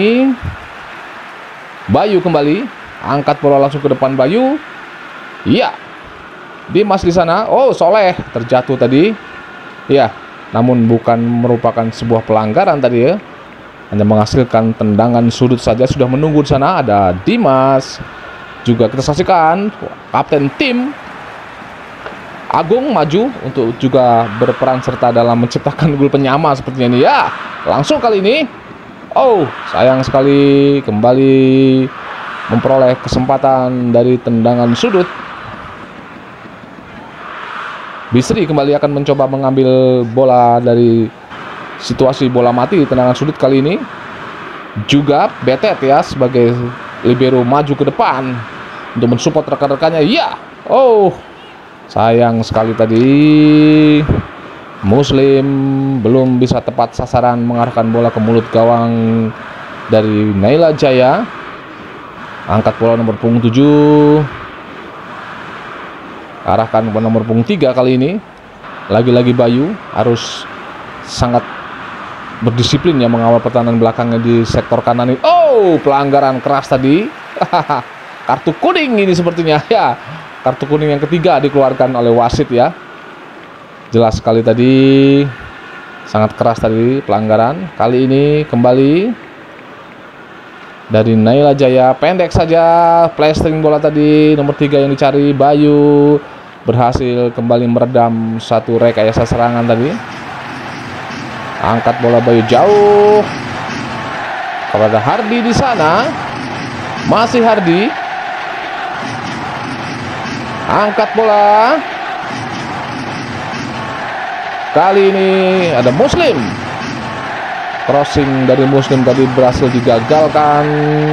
Bayu kembali, angkat bola langsung ke depan Bayu. Iya, Dimas di sana. Oh, Soleh terjatuh tadi. Ya, namun bukan merupakan sebuah pelanggaran tadi ya, hanya menghasilkan tendangan sudut saja. Sudah menunggu di sana ada Dimas. Juga kita saksikan kapten tim Agung maju untuk juga berperan serta dalam menciptakan gol penyama sepertinya ini ya. Langsung kali ini, oh sayang sekali, kembali memperoleh kesempatan dari tendangan sudut. Bisri kembali akan mencoba mengambil bola dari situasi bola mati, tendangan sudut kali ini. Juga Betet ya sebagai libero maju ke depan untuk mensupport rekan-rekannya. Ya, oh sayang sekali tadi Muslim belum bisa tepat sasaran mengarahkan bola ke mulut gawang dari Naila Jaya. Angkat bola nomor punggung 7, arahkan ke nomor punggung 3 kali ini. Lagi-lagi Bayu harus sangat berdisiplin ya mengawal pertahanan belakangnya di sektor kanan ini. Oh, pelanggaran keras tadi. Kartu kuning ini sepertinya ya. Kartu kuning yang ketiga dikeluarkan oleh wasit ya. Jelas sekali tadi, sangat keras tadi pelanggaran. Kali ini kembali dari Naila Jaya, pendek saja plastering bola tadi, nomor 3 yang dicari Bayu berhasil kembali meredam satu rekayasa serangan tadi. Angkat bola Bayu jauh kepada Hardi di sana. Masih Hardi. Angkat bola. Kali ini ada Muslim. Crossing dari Muslim tadi berhasil digagalkan.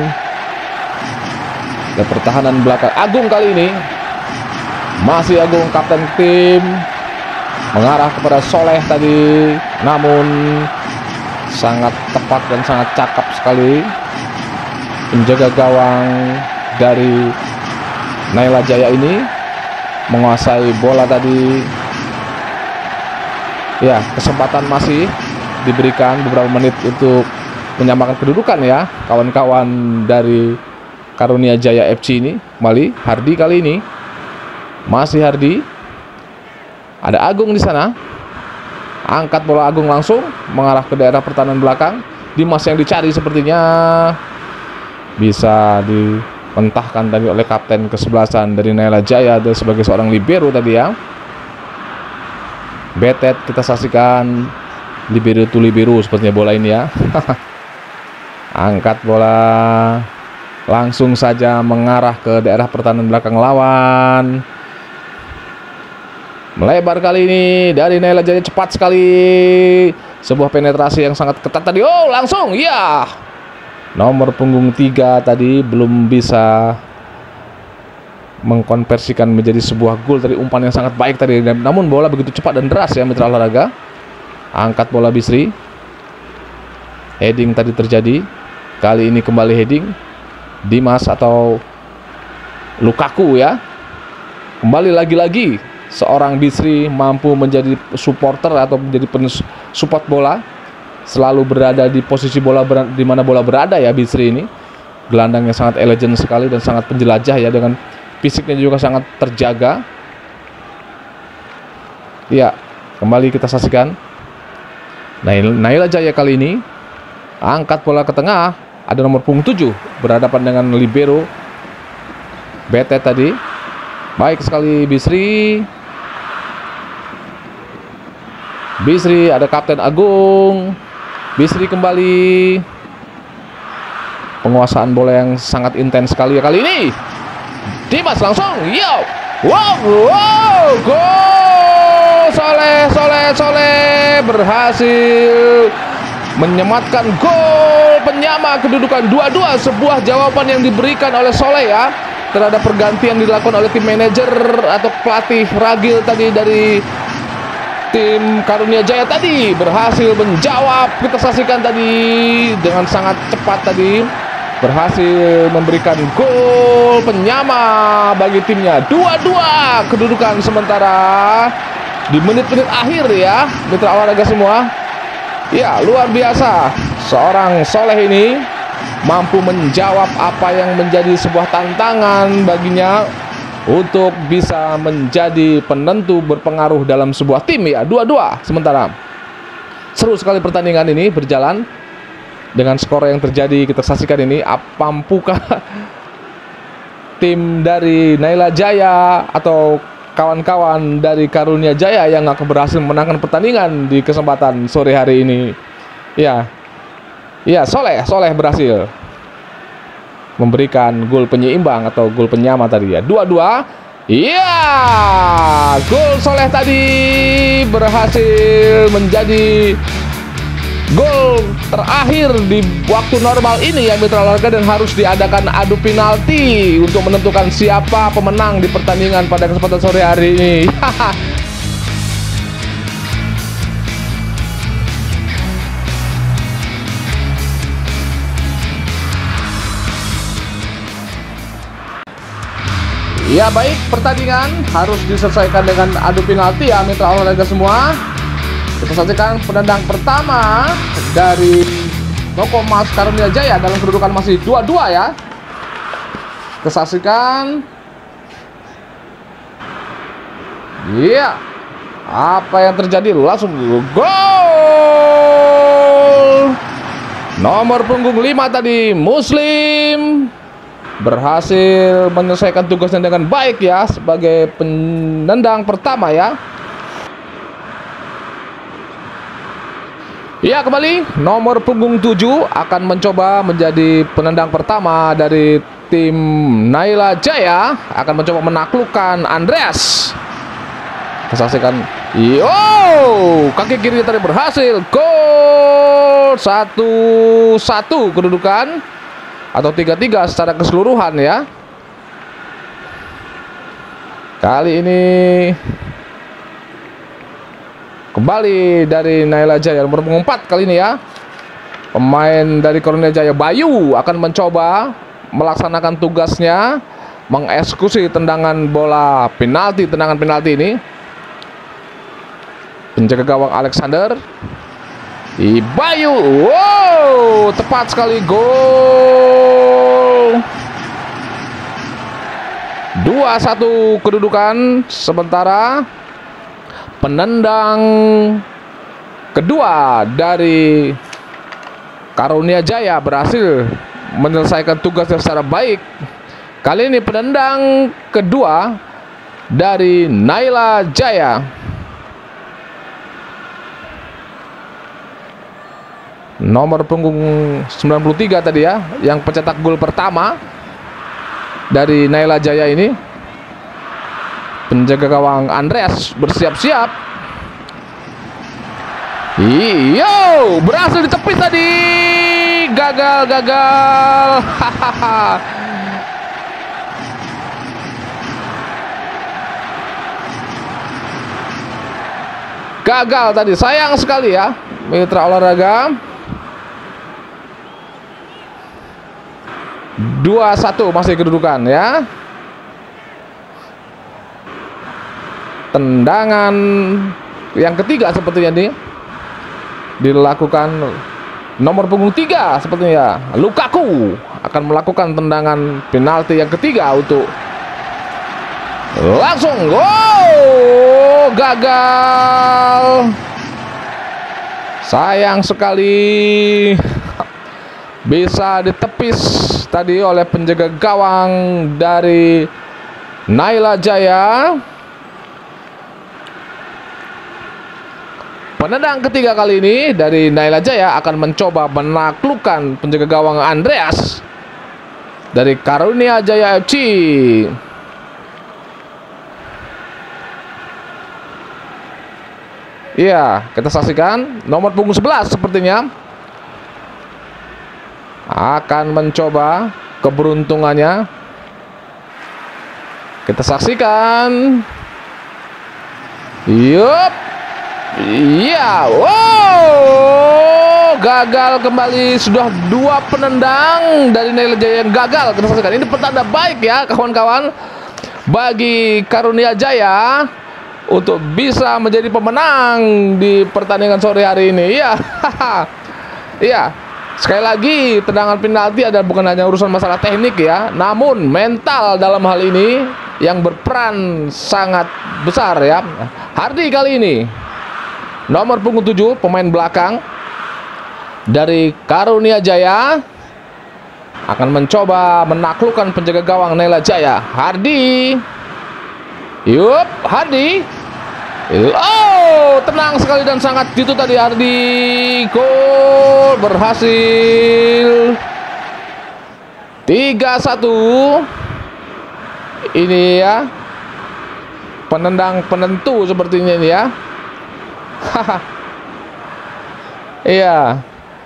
Dan pertahanan belakang Agung kali ini. Masih Agung kapten tim. Mengarah kepada Soleh tadi. Namun sangat tepat dan sangat cakap sekali penjaga gawang dari Naila Jaya ini menguasai bola tadi. Ya, kesempatan masih diberikan beberapa menit untuk menyamakan kedudukan ya kawan-kawan dari Karunia Jaya FC ini. Kembali Hardi kali ini. Masih Hardi. Ada Agung di sana. Angkat bola Agung langsung mengarah ke daerah pertahanan belakang. Dimas yang dicari sepertinya bisa dimentahkan tadi oleh kapten kesebelasan dari Naila Jaya dan sebagai seorang libero tadi ya. Betet kita saksikan libero to libero sepertinya bola ini ya. Angkat bola langsung saja mengarah ke daerah pertahanan belakang lawan. Melebar kali ini dari Naila Jaya, cepat sekali. Sebuah penetrasi yang sangat ketat tadi. Oh, langsung ya. Nomor punggung 3 tadi belum bisa mengkonversikan menjadi sebuah gol dari umpan yang sangat baik tadi. Namun bola begitu cepat dan deras ya mitra olahraga. Angkat bola Bisri. Heading tadi terjadi. Kali ini kembali heading. Dimas atau Lukaku ya. Kembali lagi-lagi seorang Bisri mampu menjadi supporter atau menjadi support bola. Selalu berada di posisi bola di mana bola berada ya Bisri ini. Gelandang yang sangat elegan sekali dan sangat penjelajah ya, dengan fisiknya juga sangat terjaga. Ya, kembali kita saksikan Naila Jaya kali ini angkat bola ke tengah. Ada nomor punggung 7 berhadapan dengan libero Betet tadi. Baik sekali Bisri. Bisri, ada Kapten Agung. Bisri kembali. Penguasaan bola yang sangat intens sekali ya kali ini. Dimas langsung, yo, wow, gol, Soleh berhasil menyematkan gol penyama kedudukan 2-2. Sebuah jawaban yang diberikan oleh Soleh ya terhadap pergantian dilakukan oleh tim manajer atau pelatih Ragil tadi dari tim Karunia Jaya tadi. Berhasil menjawab, kita saksikan tadi dengan sangat cepat tadi, berhasil memberikan gol penyama bagi timnya. 2-2 kedudukan sementara di menit-menit akhir ya mitra olahraga semua. Ya, luar biasa seorang Soleh ini mampu menjawab apa yang menjadi sebuah tantangan baginya untuk bisa menjadi penentu berpengaruh dalam sebuah tim ya. 2-2 sementara. Seru sekali pertandingan ini berjalan dengan skor yang terjadi. Kita saksikan ini, mampukah tim dari Naila Jaya atau kawan-kawan dari Karunia Jaya yang akan berhasil menangkan pertandingan di kesempatan sore hari ini. Ya, Soleh berhasil memberikan gol penyeimbang atau gol penyama tadi ya. 2-2. Iya, gol Soleh tadi berhasil menjadi gol terakhir di waktu normal ini ya mitra olahraga, dan harus diadakan adu penalti untuk menentukan siapa pemenang di pertandingan pada kesempatan sore hari ini. Ya baik, pertandingan harus diselesaikan dengan adu penalti ya mitra olahraga semua. Kita saksikan penendang pertama dari Nokomas Karunia Jaya dalam kedudukan masih 2-2 ya. Kita saksikan. Iya. Apa yang terjadi? Langsung gol. Nomor punggung 5 tadi Muslim berhasil menyelesaikan tugasnya dengan baik ya sebagai penendang pertama ya. Ya, kembali nomor punggung 7 akan mencoba menjadi penendang pertama dari tim Naila Jaya, akan mencoba menaklukkan Andreas. Kita saksikan. Yo, kaki kiri tadi berhasil. Gol. 1-1 kedudukan atau 3-3 secara keseluruhan ya. Kali ini kembali dari Naila Jaya nomor 4 kali ini ya. Pemain dari Karunia Jaya Bayu akan mencoba melaksanakan tugasnya mengeksekusi tendangan bola penalti, tendangan penalti ini. Penjaga gawang Alexander Ibayu, wow, tepat sekali, gol. 2-1 kedudukan. Sementara penendang kedua dari Karunia Jaya berhasil menyelesaikan tugasnya secara baik. Kali ini penendang kedua dari Naila Jaya. Nomor punggung 93 tadi ya, yang pencetak gol pertama dari Naila Jaya ini. Penjaga gawang Andreas bersiap-siap. Iyo, berhasil ditepis tadi. Gagal. Hahaha. Gagal tadi, sayang sekali ya, mitra olahraga. 2-1 masih kedudukan ya. Tendangan yang ketiga sepertinya nih dilakukan nomor punggung 3 sepertinya. Lukaku akan melakukan tendangan penalti yang ketiga untuk langsung. Wow, gagal. Sayang sekali. Bisa ditepis tadi oleh penjaga gawang dari Naila Jaya. Penendang ketiga kali ini dari Naila Jaya akan mencoba menaklukkan penjaga gawang Andreas dari Karunia Jaya FC. Iya, kita saksikan nomor punggung 11 sepertinya akan mencoba keberuntungannya. Kita saksikan. Yup. Iya. Wow, gagal kembali. Sudah 2 penendang dari Naila Jaya yang gagal. Kita saksikan. Ini pertanda baik ya kawan-kawan bagi Karunia Jaya untuk bisa menjadi pemenang di pertandingan sore hari ini. Iya. Iya. Sekali lagi, tendangan penalti adalah bukan hanya urusan masalah teknik ya, namun mental dalam hal ini yang berperan sangat besar ya. Hardi kali ini nomor punggung 7, pemain belakang dari Karunia Jaya, akan mencoba menaklukkan penjaga gawang Naila Jaya. Hardi. Yup, Hardi. Oh, tenang sekali dan sangat itu tadi Hardi. Gol berhasil. 3-1. Ini ya, penendang penentu sepertinya ini ya. Haha. Iya.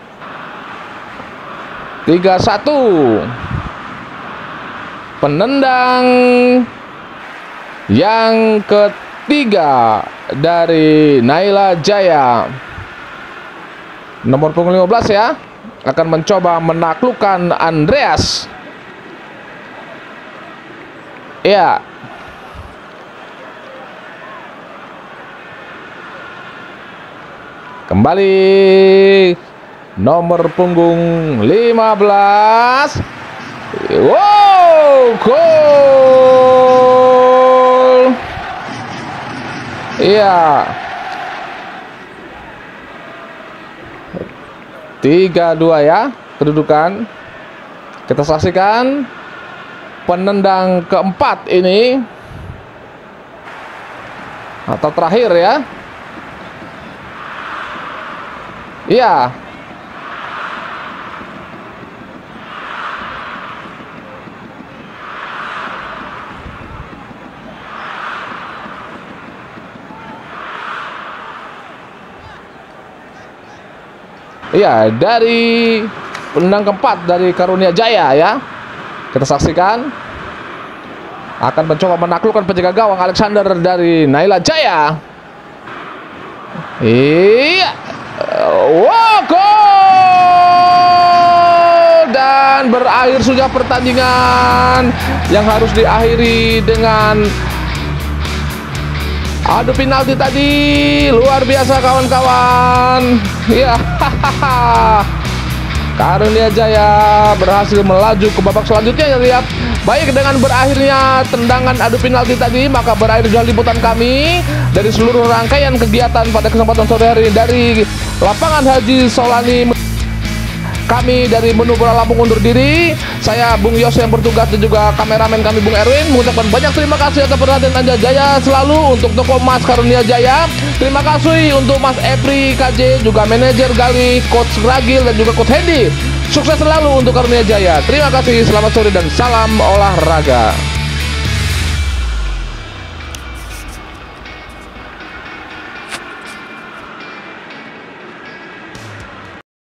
3-1. Penendang yang ketiga dari Naila Jaya, nomor punggung 15 ya, akan mencoba menaklukkan Andreas. Ya. Kembali nomor punggung 15. Wow, gol. Iya. 3-2 ya kedudukan. Kita saksikan penendang keempat ini atau terakhir ya. Iya. Iya, dari penendang keempat dari Karunia Jaya ya. Kita saksikan akan mencoba menaklukkan penjaga gawang Alexander dari Naila Jaya. Iya. Wow, gol dan Dan berakhir sudah pertandingan yang harus diakhiri dengan adu penalti tadi. Luar biasa kawan-kawan. Ya, Karunia Jaya berhasil melaju ke babak selanjutnya ya lihat. Baik, dengan berakhirnya tendangan adu penalti tadi, maka berakhir juga liputan kami dari seluruh rangkaian kegiatan pada kesempatan sore hari ini dari lapangan Haji Solani. Kami dari Menu Bola Lampung undur diri. Saya Bung Yos yang bertugas dan juga kameramen kami Bung Erwin mengucapkan banyak terima kasih atas perhatian Anda. Jaya selalu untuk toko Mas Karunia Jaya. Terima kasih untuk Mas Epri KJ, juga manajer Gali, Coach Ragil dan juga Coach Hendy. Sukses selalu untuk Karunia Jaya. Terima kasih, selamat sore dan salam olahraga.